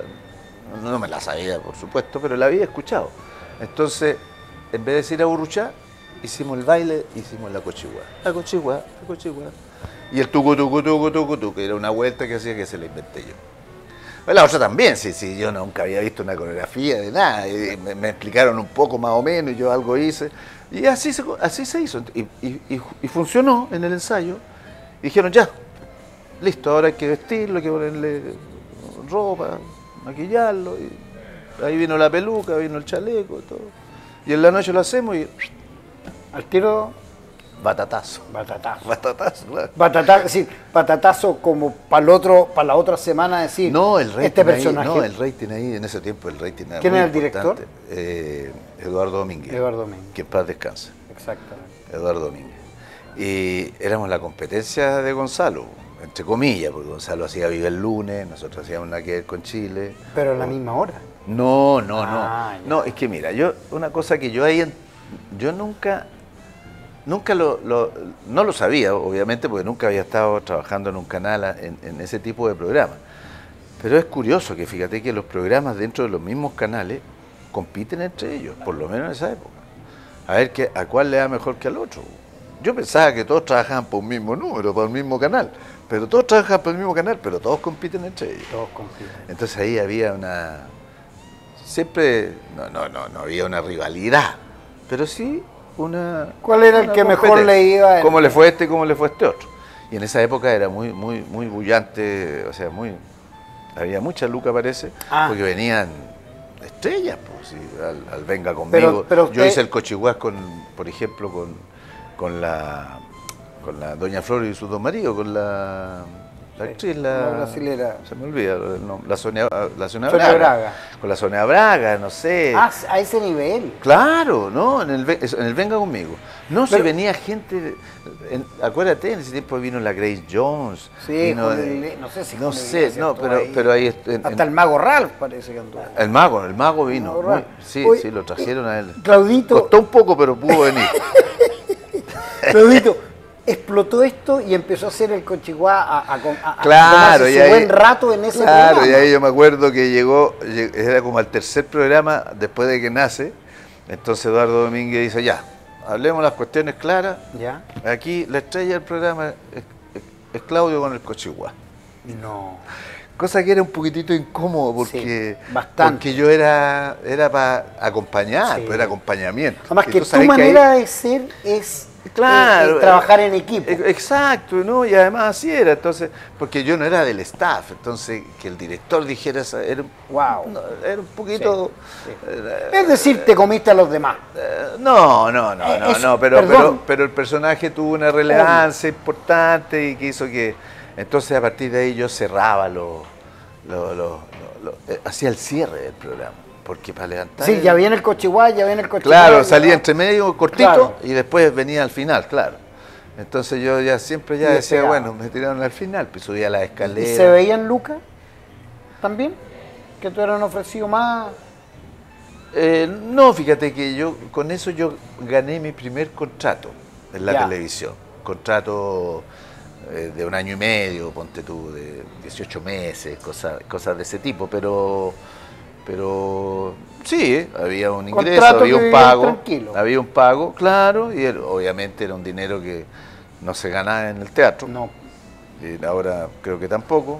no me la sabía, por supuesto, pero la había escuchado. Entonces, en vez de decir Aburruchá, hicimos el baile, hicimos la cochigua. La cochigua, la cochigua. Y el tucu, tucu, tucu, tucu, tucu, que era una vuelta que hacía que se la inventé yo. Pues la otra también, sí, sí, yo nunca había visto una coreografía de nada. Y me, me explicaron un poco más o menos y yo algo hice. Y así se, así se hizo. Y, y- y- y funcionó en el ensayo. Y dijeron, ya, listo, ahora hay que vestirlo, hay que ponerle ropa, maquillarlo. Y ahí vino la peluca, vino el chaleco, todo. Y en la noche lo hacemos y Al tiro, batatazo. batatazo. Batatazo, claro. Batatazo, sí, batatazo como para otro, para la otra semana decir. No, el rating este ahí, personaje. no, el rating ahí, en ese tiempo el rating era ¿Quién muy era el director? importante. Eh, Eduardo Domínguez. Eduardo Domínguez. Que en paz descanse. Exactamente. Eduardo Domínguez. Y éramos la competencia de Gonzalo, entre comillas, porque Gonzalo hacía Viva el Lunes, nosotros hacíamos Nada que ver con Chile. Pero a la misma hora. No, no, Ah, ya. no. No, es que mira, yo, una cosa que yo ahí, en- yo nunca, nunca lo, lo- no lo sabía, obviamente, porque nunca había estado trabajando en un canal a- en, en ese tipo de programas. Pero es curioso que fíjate que los programas dentro de los mismos canales compiten entre ellos, por lo menos en esa época. A ver qué, a cuál le da mejor que al otro. Yo pensaba que todos trabajaban por un mismo número, por el mismo canal. Pero todos trabajan por el mismo canal, pero todos compiten entre ellos. Todos compiten. Entonces ahí había una... Siempre, no, no, no, no había una rivalidad, pero sí una... ¿Cuál era el una que mejor competencia. le iba en- ¿Cómo le fue este, cómo le fue este otro? Y en esa época era muy, muy, muy bullante, o sea, muy... Había mucha luca, parece, Ah. porque venían estrellas, pues, sí, al, al Venga Conmigo. Pero- pero Yo usted- hice el cochiguás con, por ejemplo, con, con la con la Doña Flor y sus dos maridos, con la, la Sí, actriz, la, la brasilera. se me olvida el nombre, la Sonia, la Sonia, Sonia Braga. Braga. Con la Sonia Braga, no sé. Ah, a ese nivel. Claro, ¿no? En el, Ve- en el Venga Conmigo. No, si Pero- venía gente, de- en- acuérdate, en ese tiempo vino la Grace Jones. Sí, vino, Julio eh, Iglesias, no sé si No Julio sé, Iglesias no, estuvo pero, ahí. pero ahí... est- en- Hasta en- el mago Ralph parece que anduvo. el mago, el mago vino. Mago muy- Ralph. sí, Oye, sí, lo trajeron a él. Claudito, Costó un poco, pero pudo venir. Claudito, explotó esto y empezó a hacer el cochiguá a, a, a- a Claro, tomarse y su ahí, buen rato en ese claro, programa. y ahí yo me acuerdo que llegó, lleg- era como al tercer programa después de que nace, entonces Eduardo Domínguez dice, ya, hablemos las cuestiones claras, ¿Ya? aquí la estrella del programa es, es- es Claudio con el cochiguá. No. cosa que era un poquitito incómodo porque, Sí, bastante. porque yo era, era para acompañar, Sí. pues era acompañamiento. Además Y que tú tu sabes que manera ahí- de ser es Claro, eh, eh, trabajar en equipo. E- Exacto, ¿no? Y además así era, entonces, porque yo no era del staff, entonces que el director dijera eso, era, un- Wow. no, era un poquito... Sí, sí. eh, Es decir, te comiste a los demás. eh, no, no, no, Eh, no, eso, no, pero, perdón. pero, pero el personaje tuvo una relevancia importante y que hizo que... Entonces a partir de ahí yo cerraba lo, lo, lo- lo- lo- eh, hacía el cierre del programa, porque para levantar... Sí, el- ya viene el cochiguay, ya viene el cochiguay. Claro, ya salía va. entre medio cortito Claro. y después venía al final, claro. Entonces yo ya siempre ya Y decía, despegaba. bueno, me tiraron al final, pues subía la ¿Y escalera. se veían Lucas también? ¿Que te hubieran ofrecido más? Eh, no, fíjate que yo con eso yo gané mi primer contrato en la Ya. televisión. Contrato eh, de un año y medio, ponte tú, de dieciocho meses, cosas, cosas de ese tipo, pero pero sí, ¿eh? Había un ingreso, Contrato había que un vivían pago, tranquilo. había un pago, claro, y el- obviamente era un dinero que no se ganaba en el teatro. No. Y ahora creo que tampoco.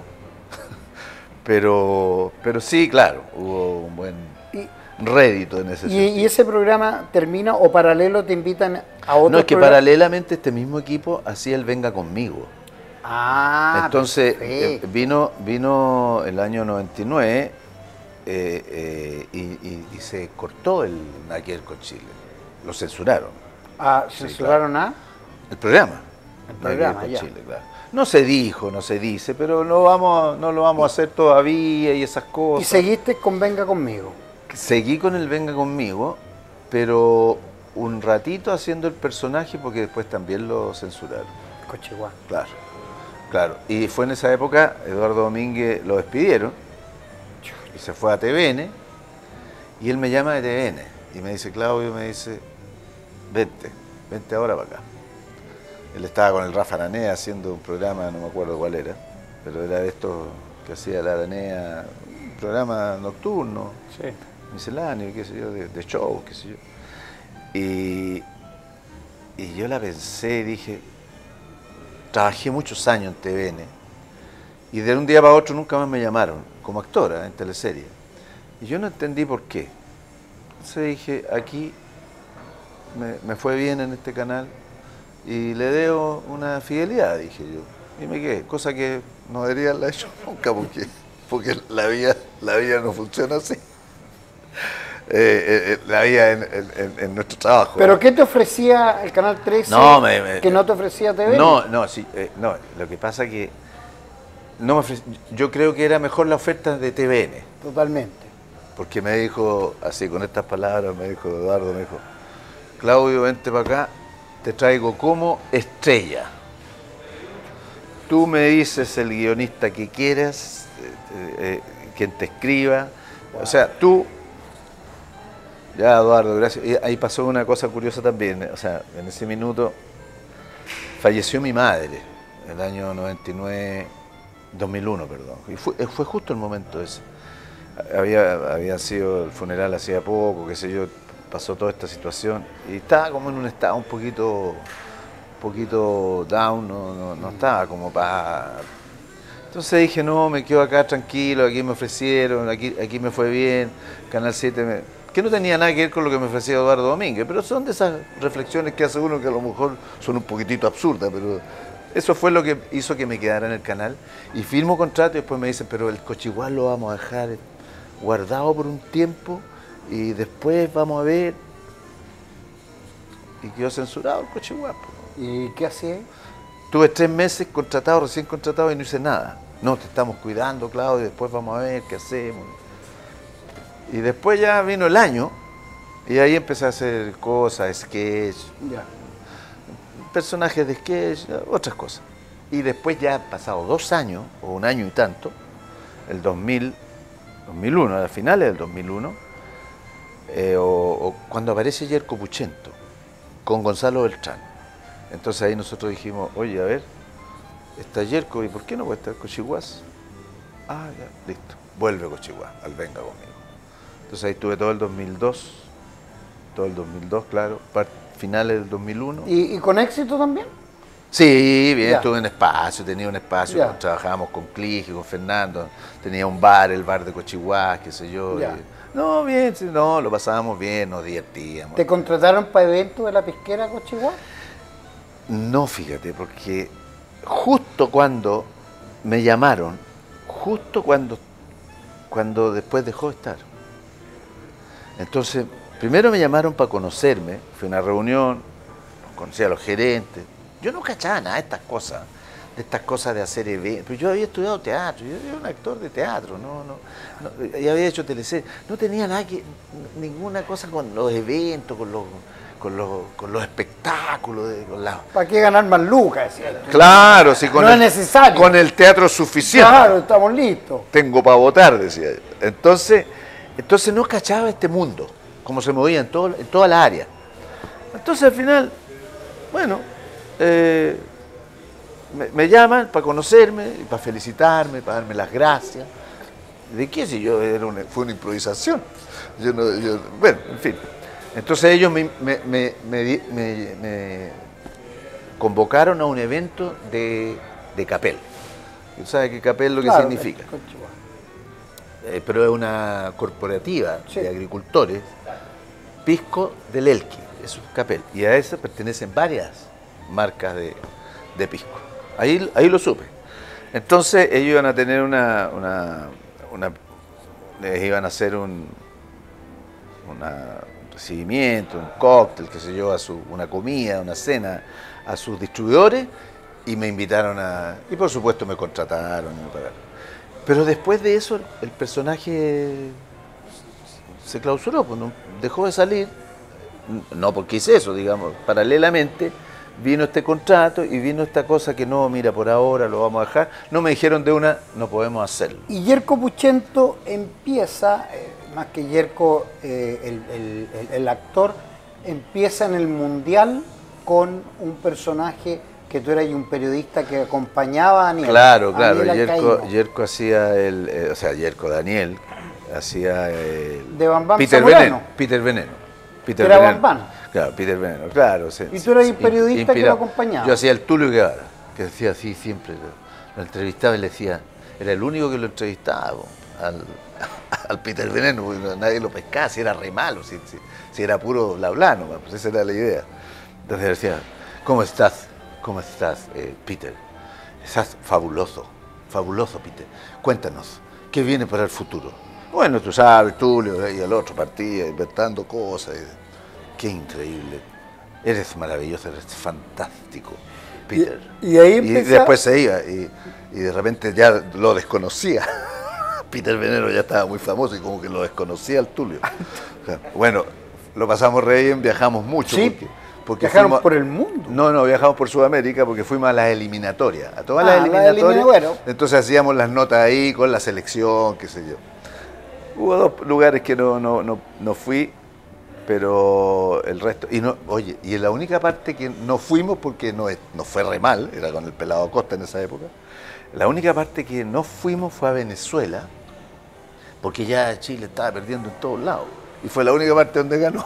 pero, pero sí, claro, hubo un buen Y, rédito en ese y- sentido. y ese programa termina o paralelo te invitan a otro No, es que programa? paralelamente este mismo equipo hacía el Venga Conmigo. Ah, Entonces eh, perfecto. vino, vino el año noventa y nueve eh, eh, y, y- y se cortó el Nada que ver con Chile. Lo censuraron. Ah, sí, censuraron a... El programa. El Nada que ver programa, con ya. Chile, claro. No se dijo, no se dice, pero no, vamos, no lo vamos a hacer todavía y esas Y cosas. seguiste con Venga Conmigo. Seguí con el Venga Conmigo, pero un ratito haciendo el personaje porque después también lo censuraron. Cochiguá. Claro, claro. Y fue en esa época, Eduardo Domínguez lo despidieron y se fue a T V N y él me llama de T V N y me dice, Claudio, me dice, vente, vente ahora para acá. Él estaba con el Rafa Aranea haciendo un programa, no me acuerdo cuál era, pero era de estos que hacía la Aranea, un programa nocturno, Sí. misceláneo, qué sé yo, de, de show, qué sé yo. Y, y yo la pensé y dije, trabajé muchos años en T V N y de un día para otro nunca más me llamaron como actora en teleserie. Y yo no entendí por qué. Entonces dije, aquí me, me fue bien en este canal y le debo una fidelidad, dije yo. Y me quedé, cosa que no debería haberla hecho nunca porque, porque la vida, la vida no funciona así. Eh, eh, eh, la vida en, en- en- en nuestro trabajo. ¿Pero qué te ofrecía el Canal trece No, me- me- que no te ofrecía T V? No, no, sí, eh, no, lo que pasa que no me ofrece- yo creo que era mejor la oferta de T V N, Totalmente. porque me dijo, así con estas palabras, me dijo Eduardo, me dijo, Claudio, vente para acá, te traigo como estrella. Tú me dices el guionista que quieras, eh, eh, quien te escriba, o sea, tú... Ya, Eduardo, gracias. Y ahí pasó una cosa curiosa también, o sea, en ese minuto falleció mi madre, en el año noventa y nueve, dos mil uno, perdón, y fue, fue justo el momento ese. Había, había sido el funeral hacía poco, qué sé yo, pasó toda esta situación y estaba como en un estado un poquito, un poquito down, no, no, no estaba como para... Entonces dije, no, me quedo acá tranquilo, aquí me ofrecieron, aquí, aquí me fue bien, Canal siete, me... que no tenía nada que ver con lo que me ofrecía Eduardo Domínguez, pero son de esas reflexiones que hace uno que a lo mejor son un poquitito absurdas, pero eso fue lo que hizo que me quedara en el canal. Y firmo contrato y después me dicen, pero el Cochigual lo vamos a dejar guardado por un tiempo y después vamos a ver. Y quedó censurado el Cochigual. ¿Y qué hacía? Tuve tres meses contratado, recién contratado y no hice nada. No, te estamos cuidando, Claudio, y después vamos a ver qué hacemos. Y después ya vino el año y ahí empecé a hacer cosas, sketch, Ya. personajes de sketch, otras cosas. Y después ya han pasado dos años, o un año y tanto, el dos mil, dos mil uno, a finales del dos mil uno, eh, o, o cuando aparece Yerko Puchento con Gonzalo Beltrán. Entonces ahí nosotros dijimos, oye, a ver, está Yerko, ¿y por qué no puede estar Cochiguás? Ah, ya, listo, vuelve Cochiguás, al Venga Conmigo. Entonces ahí estuve todo el dos mil dos, todo el dos mil dos, claro, part- finales del dos mil uno. ¿Y, y con éxito también? Sí, bien, Ya. tuve un espacio, tenía un espacio, Ya. trabajábamos con Clige, con Fernando, tenía un bar, el bar de Cochihuá, qué sé yo. Ya. y- no, bien, sí, no, lo pasábamos bien, nos divertíamos. ¿Te contrataron para eventos de la pesquera Cochihuá? No, fíjate, porque justo cuando me llamaron, justo cuando, cuando después dejó de estar. Entonces, primero me llamaron para conocerme, fue una reunión, conocí a los gerentes. Yo no cachaba nada de estas cosas, de estas cosas de hacer eventos. Pero yo había estudiado teatro, yo era un actor de teatro, no, no, no, y había hecho teleseries. No tenía nada que, ninguna cosa con los eventos, con los, con los, con los espectáculos, de- con la, ¿Para qué ganar más lucas? Decía. claro, sí, con No el, es necesario. con el teatro suficiente. Claro, estamos listos. Tengo para votar, decía yo. Entonces, entonces no cachaba este mundo, cómo se movía en, todo, en toda la área. Entonces al final, bueno, eh, me, me llaman para conocerme, y para felicitarme, para darme las gracias. ¿De qué? Si yo era una, fue una improvisación. Yo no, yo- bueno, en fin. Entonces ellos me, me- me- me di- me- me convocaron a un evento de, de Capel. ¿Tú sabes qué Capel lo que Claro, significa? Cochihuá. Eh, pero es una corporativa Sí. de agricultores, Pisco del Elqui, eso es Capel. Y a eso pertenecen varias marcas de, de pisco. Ahí, ahí lo supe. Entonces ellos iban a tener una, una, una- les iban a hacer un, una- un recibimiento, un cóctel, qué sé yo, a su, una comida, una cena a sus distribuidores y me invitaron a... Y por supuesto me contrataron y me pagaron. Pero después de eso el, el personaje se clausuró, pues, no- dejó de salir, no porque hice eso, digamos, paralelamente vino este contrato y vino esta cosa que no, mira, por ahora lo vamos a dejar, no me dijeron de una, no podemos hacerlo. Y Yerko Puchento empieza, eh, más que Yerko, eh, el, el- el- el actor, empieza en el Mundial con un personaje que tú eras un periodista que acompañaba a Daniel. Claro, a claro, Daniel Yerko, Alcaíno. Yerko hacía el, eh, o sea, Yerko Daniel hacía el... De Bam Bam Peter Zamorano. Veneno, Peter Veneno. Peter Era Veneno. Bam Bam. Claro, Peter Veneno, claro. sí, Y sí, tú eras sí, un periodista que lo inspirado. acompañaba. Yo hacía el Tulio Guevara, que decía así siempre, lo, lo entrevistaba y le decía, era el único que lo entrevistaba po, al, al Peter Veneno, porque nadie lo pescaba, si era re malo, si, si- si era puro bla bla, nomás, pues esa era la idea. Entonces decía, ¿cómo estás? ¿Cómo estás, eh, Peter? Estás fabuloso, fabuloso, Peter. Cuéntanos, ¿qué viene para el futuro? Bueno, tú sabes, Tulio, y el otro partía inventando cosas. y- Qué increíble. Eres maravilloso, eres fantástico, Peter. Y- y ahí Y empezó- después se iba y, y de repente ya lo desconocía. Peter Veneno ya estaba muy famoso y como que lo desconocía el Tulio. O sea, bueno, lo pasamos re bien, viajamos mucho. Sí, porque, porque viajaron fuimos- por el mundo. No, no, viajamos por Sudamérica porque fuimos a las eliminatorias. A todas Ah, las las eliminatorias. elimina- bueno. Entonces hacíamos las notas ahí con la selección, qué sé yo. Hubo dos lugares que no, no, no, no fui, pero el resto. Y no, oye, y en la única parte que no fuimos porque no, es- nos fue re mal, era con el Pelado Costa en esa época. La única parte que no fuimos fue a Venezuela, porque ya Chile estaba perdiendo en todos lados. Y fue la única parte donde ganó.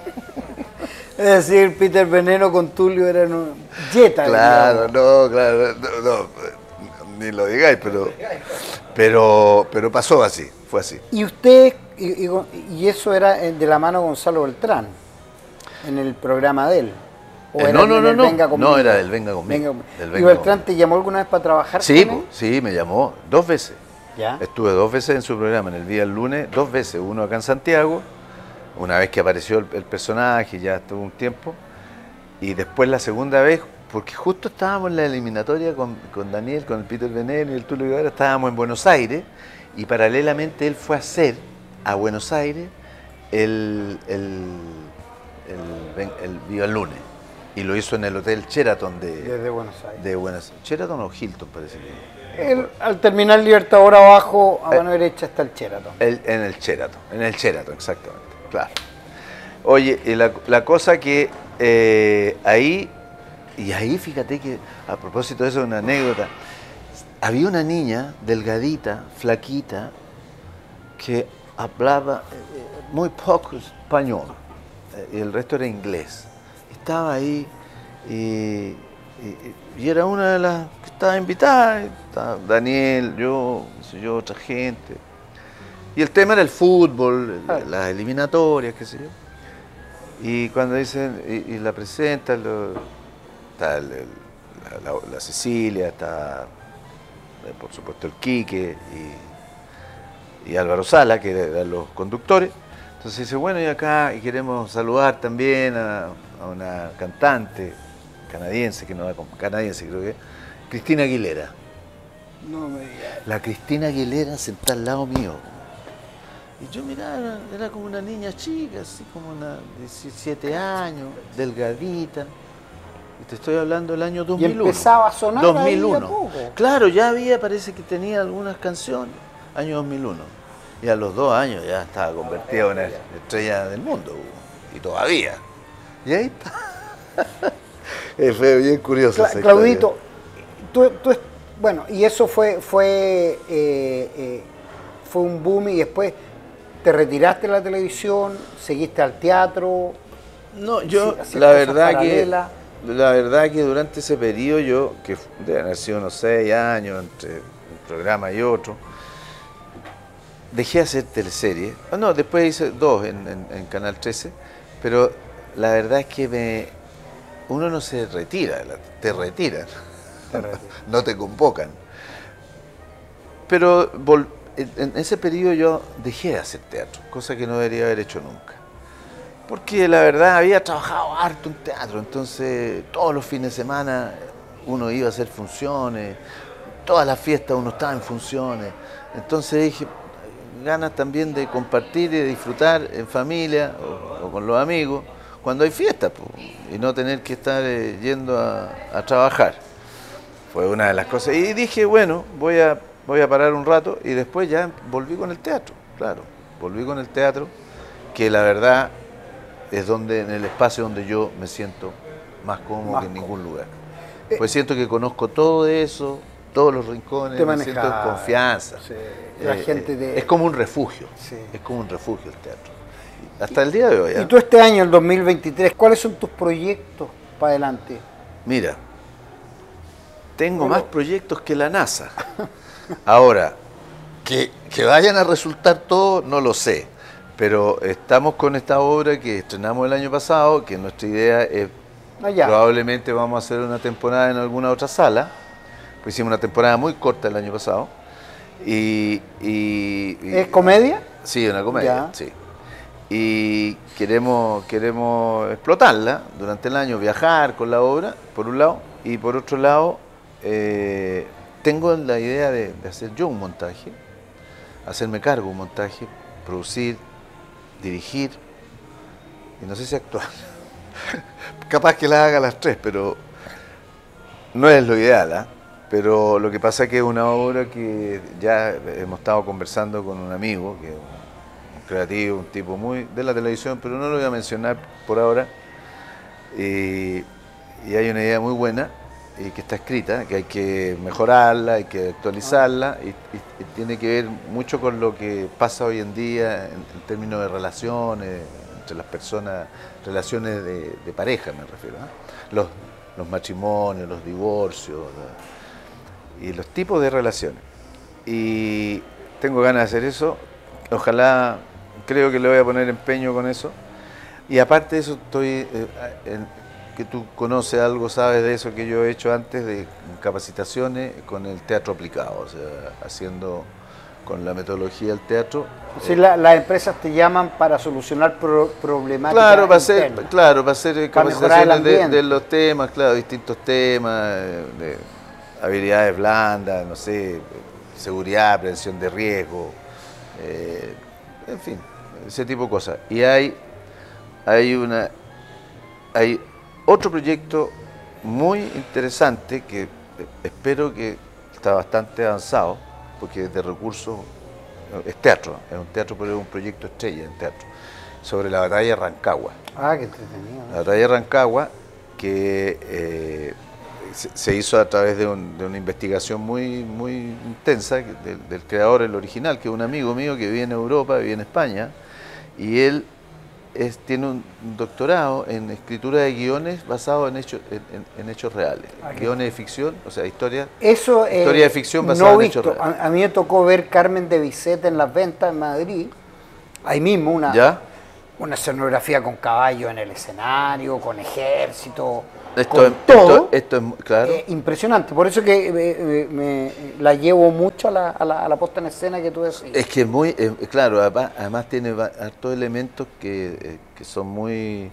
Es decir, Peter Veneno con Tulio eran un Jetta. Claro, digamos. no, claro, no, no, ni lo digáis, pero, pero, pero pasó así, fue así. Y usted, y, y- y eso era eh, de la mano de Gonzalo Beltrán, en el programa de él. ¿O Eh, era no, en no, el no, no. Venga Conmigo? No, era del Venga Conmigo. Venga- Del ¿Y Venga Beltrán Conmigo. te llamó alguna vez para trabajar Sí, con él? po, sí, me llamó dos veces. ¿Ya? Estuve dos veces en su programa, en el día del lunes, dos veces, uno acá en Santiago, una vez que apareció el, el personaje, ya estuvo un tiempo, y después la segunda vez, porque justo estábamos en la eliminatoria con, con Daniel, con el Peter Veneno y el Tulio Guevara, estábamos en Buenos Aires, y paralelamente él fue a hacer a Buenos Aires el, el, el, ven- el Viva el Lunes, y lo hizo en el Hotel Sheraton de, Desde Buenos Aires. de Buenos Aires. ¿Sheraton o Hilton parece que? El- al terminar Libertador abajo, a mano derecha está el Sheraton. El- en el Sheraton, en el Sheraton, exactamente, claro. Oye, y la, la cosa que eh, ahí, y ahí fíjate que, a propósito de eso, una anécdota, había una niña delgadita, flaquita, que hablaba eh, muy poco español, eh, y el resto era inglés. Estaba ahí y, Y, y era una de las que estaba invitada, estaba Daniel, yo, no sé yo, otra gente. Y el tema era el fútbol, Ah. las eliminatorias, qué sé yo. Y cuando dicen, y, y la presentan, lo- está el- el- la, la- la Cecilia, está eh, por supuesto el Quique y, y Álvaro Sala, que eran los conductores. Entonces dice, bueno, y acá y queremos saludar también a, a una cantante canadiense, que no va como canadiense creo que, Cristina Aguilera. No me digas. La Cristina Aguilera sentada al lado mío. Y yo miraba, era, era como una niña chica, así como una diecisiete años, delgadita. Y te estoy hablando del año dos Y mil uno. empezaba a sonar ahí de a dos mil uno. poco. Claro, ya había, parece que tenía algunas canciones, año dos mil uno. Y a los dos años ya estaba convertida en una estrella del mundo. Y todavía. Y ahí está. Eh, Fue bien curioso. Cla- esa Claudito, tú, tú es- bueno, y eso fue, fue, eh, eh, fue un boom y después te retiraste de la televisión, seguiste al teatro. No, yo, Sí, hacer la cosas verdad que, paralelas. la verdad que durante ese periodo yo, que deben haber sido unos seis años entre un programa y otro, dejé de hacer teleseries. Ah, no, después hice dos en, en- en Canal trece, pero la verdad es que me, uno no se retira, la- te retiran, no te convocan. Pero vol- en, en ese periodo yo dejé de hacer teatro, cosa que no debería haber hecho nunca. Porque la verdad había trabajado harto en teatro, entonces todos los fines de semana uno iba a hacer funciones, todas las fiestas uno estaba en funciones. Entonces dije, ganas también de compartir y de disfrutar en familia o, o con los amigos cuando hay fiestas, po, y no tener que estar eh, yendo a, a trabajar. Fue una de las cosas. Y dije, bueno, voy a, voy a parar un rato y después ya volví con el teatro, claro, volví con el teatro, que la verdad es donde en el espacio donde yo me siento más cómodo Más que en cómodo. ningún lugar. Eh, Pues siento que conozco todo eso, todos los rincones, Te me siento en manejaba, confianza. sí, la Eh, gente eh, de- Es como un refugio, Sí. es como un refugio el teatro. Hasta el día de hoy. Y ¿ah? tú este año, el dos mil veintitrés, ¿cuáles son tus proyectos para adelante? Mira, tengo Bueno. más proyectos que la NASA. Ahora, que, que vayan a resultar todos, no lo sé. Pero estamos con esta obra que estrenamos el año pasado, que nuestra idea es, Allá. probablemente vamos a hacer una temporada en alguna otra sala. Pues hicimos una temporada muy corta el año pasado. Y, y- y- ¿Es comedia? Sí, una comedia, Ya. sí. Y queremos, queremos explotarla durante el año, viajar con la obra, por un lado, y por otro lado, eh, tengo la idea de, de hacer yo un montaje, hacerme cargo de un montaje, producir, dirigir, y no sé si actuar. Capaz que la haga las tres, pero no es lo ideal, ¿ah? Pero lo que pasa es que es una obra que ya hemos estado conversando con un amigo, que es un creativo, un tipo muy de la televisión, pero no lo voy a mencionar por ahora. Y, y hay una idea muy buena y que está escrita, que hay que mejorarla, hay que actualizarla, y, y- y tiene que ver mucho con lo que pasa hoy en día en, en términos de relaciones entre las personas, relaciones de, de pareja me refiero, ¿ah? Los, los matrimonios, los divorcios, la- y los tipos de relaciones. Y tengo ganas de hacer eso, ojalá, creo que le voy a poner empeño con eso. Y aparte de eso, estoy, eh, en- que tú conoces algo, sabes de eso que yo he hecho antes, de capacitaciones con el teatro aplicado, o sea, haciendo con la metodología del teatro. Si la- las empresas te llaman para solucionar pro- problemáticas Claro, para hacer, internas. claro, para hacer eh, Para mejorar el capacitaciones de, ambiente. de los temas, claro, distintos temas, eh, de habilidades blandas, no sé, seguridad, prevención de riesgo, eh, en fin, ese tipo de cosas. Y hay, hay una, hay otro proyecto muy interesante que eh, espero que está bastante avanzado, porque es de recursos, es teatro, es un teatro, pero es un proyecto estrella en teatro, sobre la batalla de Rancagua. Ah, qué entretenido. La batalla de Rancagua, que eh, se, se hizo a través de, un- de una investigación muy, muy intensa que- del, del creador, el original, que es un amigo mío que vive en Europa, vive en España, y él es, tiene un doctorado en escritura de guiones basados en hechos, en, en- en hechos reales. Okay. Guiones de ficción, o sea, historia, Eso, eh, historia de ficción basada no en hechos visto. reales. A, a mí me tocó ver Carmen de Bizet en las ventas en Madrid. Ahí mismo, una, ¿Ya? una escenografía con caballos en el escenario, con ejército, Esto, con es- todo. esto, esto es, claro, Eh, impresionante. Por eso que eh, eh, me, la llevo mucho a la, a la, a la puesta en escena que tú decís. es que es muy, eh, claro, además, además tiene va- hartos elementos que, eh, que son muy,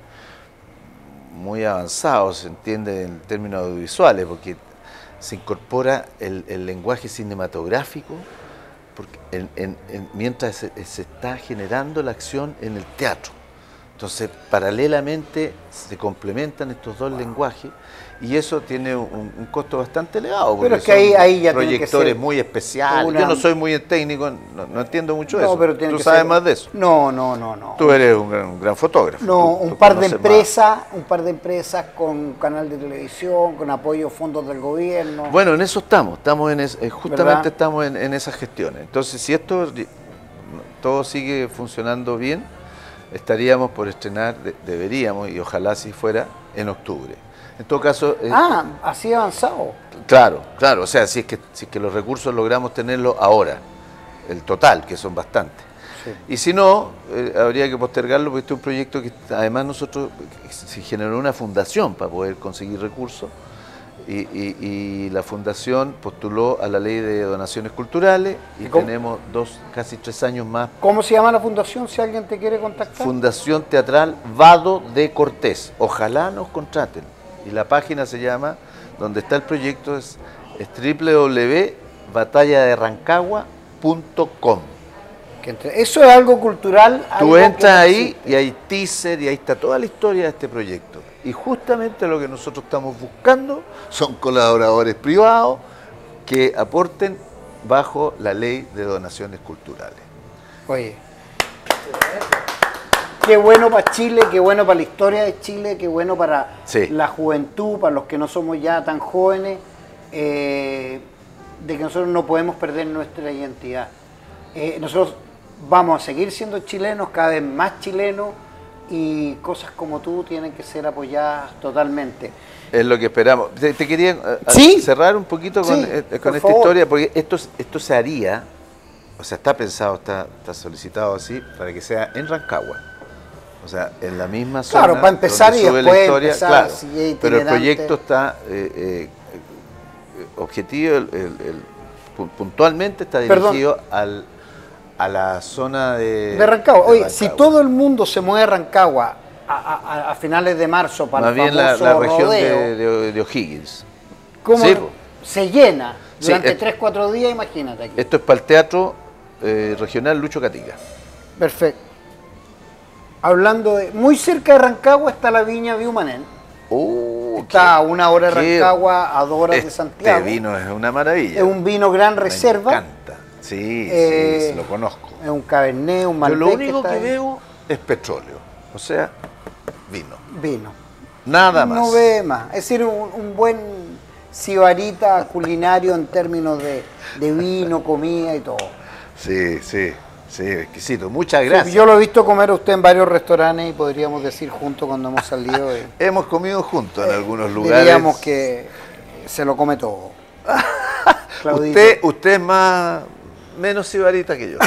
muy avanzados, se entiende en términos audiovisuales, porque se incorpora el, el lenguaje cinematográfico porque en- en- en- mientras se, se está generando la acción en el teatro. Entonces, paralelamente se complementan estos dos lenguajes y eso tiene un, un costo bastante elevado. Pero porque es que ahí- son ahí ya tiene que proyectores ser muy especiales. una- Yo no soy muy técnico, no, no entiendo mucho No, eso. pero tiene Tú que sabes ser- más de eso. No, no, no, no. Tú eres un gran, un gran fotógrafo. No, Tú- un tú par de conoces más. empresas, un par de empresas con canal de televisión, con apoyo fondos del gobierno. Bueno, en eso estamos, estamos en es- eh, justamente ¿Verdad? estamos en, en esas gestiones. Entonces, si esto ri- todo sigue funcionando bien, estaríamos por estrenar, de- deberíamos, y ojalá así fuera, en octubre. En todo caso, eh, Ah, así avanzado. claro, claro, o sea, si es que si es que los recursos logramos tenerlos ahora, el total, que son bastantes. Sí. Y si no, eh, habría que postergarlo porque este es un proyecto que además nosotros eh, se generó una fundación para poder conseguir recursos y, y- y la fundación postuló a la ley de donaciones culturales y ¿Y cómo? tenemos dos, casi tres años más. ¿Cómo se llama la fundación si alguien te quiere contactar? Fundación Teatral Vado de Cortés. Ojalá nos contraten. Y la página se llama, donde está el proyecto, es, es doble u doble u doble u punto batalla de rancagua punto com. Que entre- Eso es algo cultural. algo Tú que entras no ahí existe. y hay teaser y ahí está toda la historia de este proyecto. Y justamente lo que nosotros estamos buscando son colaboradores privados que aporten bajo la ley de donaciones culturales. Oye. Qué bueno para Chile, qué bueno para la historia de Chile, qué bueno para Sí. la juventud, para los que no somos ya tan jóvenes, eh, de que nosotros no podemos perder nuestra identidad. Eh, nosotros vamos a seguir siendo chilenos, cada vez más chilenos, y cosas como tú tienen que ser apoyadas totalmente. Es lo que esperamos. Te, te quería eh, Sí. cerrar un poquito con, Sí, eh, por con esta favor. historia, porque esto, esto se haría, o sea, está pensado, está, está solicitado así, para que sea en Rancagua. O sea, en la misma zona. Claro, para empezar donde y sube después la historia, empezar claro. así, Pero el itinerante. proyecto está eh, eh, eh, objetivo, el- el- el- pu- puntualmente está Perdón. dirigido al, a la zona de. De Rancagua. de Oye, si Rancagua. todo el mundo se mueve a Rancagua a, a- a finales de marzo para Más el bien la, famoso la región rodeo, de, de- de O'Higgins. ¿cómo Sí, po. se llena Sí, durante es- tres, cuatro días? Imagínate aquí. Esto es para el Teatro eh, Regional Lucho Catica. Perfecto. Hablando de... Muy cerca de Rancagua está la viña Biumanén. Oh, Está a una hora de qué- Rancagua, a dos horas de Este Santiago. vino es una maravilla. Es un vino gran reserva. Me encanta. Sí, Eh, sí, lo conozco. Es un Cabernet, un Yo Malbec. lo único está que ahí. veo es petróleo. O sea, vino. Vino. Nada más. No ve más. Es decir, un, un buen sibarita culinario en términos de, de vino, comida y todo. Sí, sí, sí, exquisito. Muchas gracias. Yo lo he visto comer a usted en varios restaurantes y podríamos decir juntos cuando hemos salido. de- Hemos comido juntos en algunos lugares. Diríamos que se lo come todo. Claudito, Usted, usted es más, menos sibarita que yo.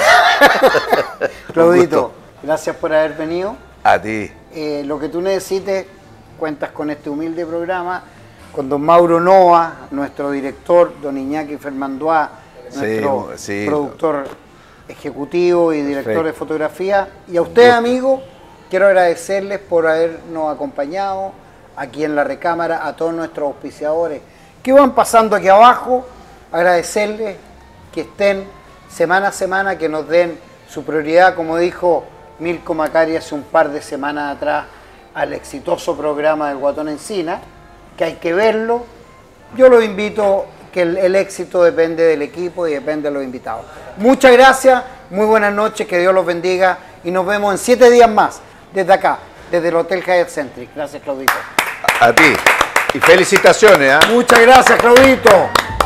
Claudito, gusto. gracias por haber venido. A ti. Eh, lo que tú necesites, cuentas con este humilde programa, con don Mauro Noa, nuestro director, don Iñaki Fermandoá, Sí, nuestro sí. productor ejecutivo y director Perfecto. de fotografía. Y a ustedes, amigos, quiero agradecerles por habernos acompañado aquí en la recámara, a todos nuestros auspiciadores que van pasando aquí abajo, agradecerles que estén semana a semana, que nos den su prioridad, como dijo Milko Macari hace un par de semanas atrás, al exitoso programa del Guatón Encina, que hay que verlo. Yo los invito, que el, el éxito depende del equipo y depende de los invitados. Muchas gracias, muy buenas noches, que Dios los bendiga y nos vemos en siete días más, desde acá, desde el Hotel Hyatt Centric. Gracias, Claudito. A ti. Y felicitaciones, ¿ah? Muchas gracias, Claudito.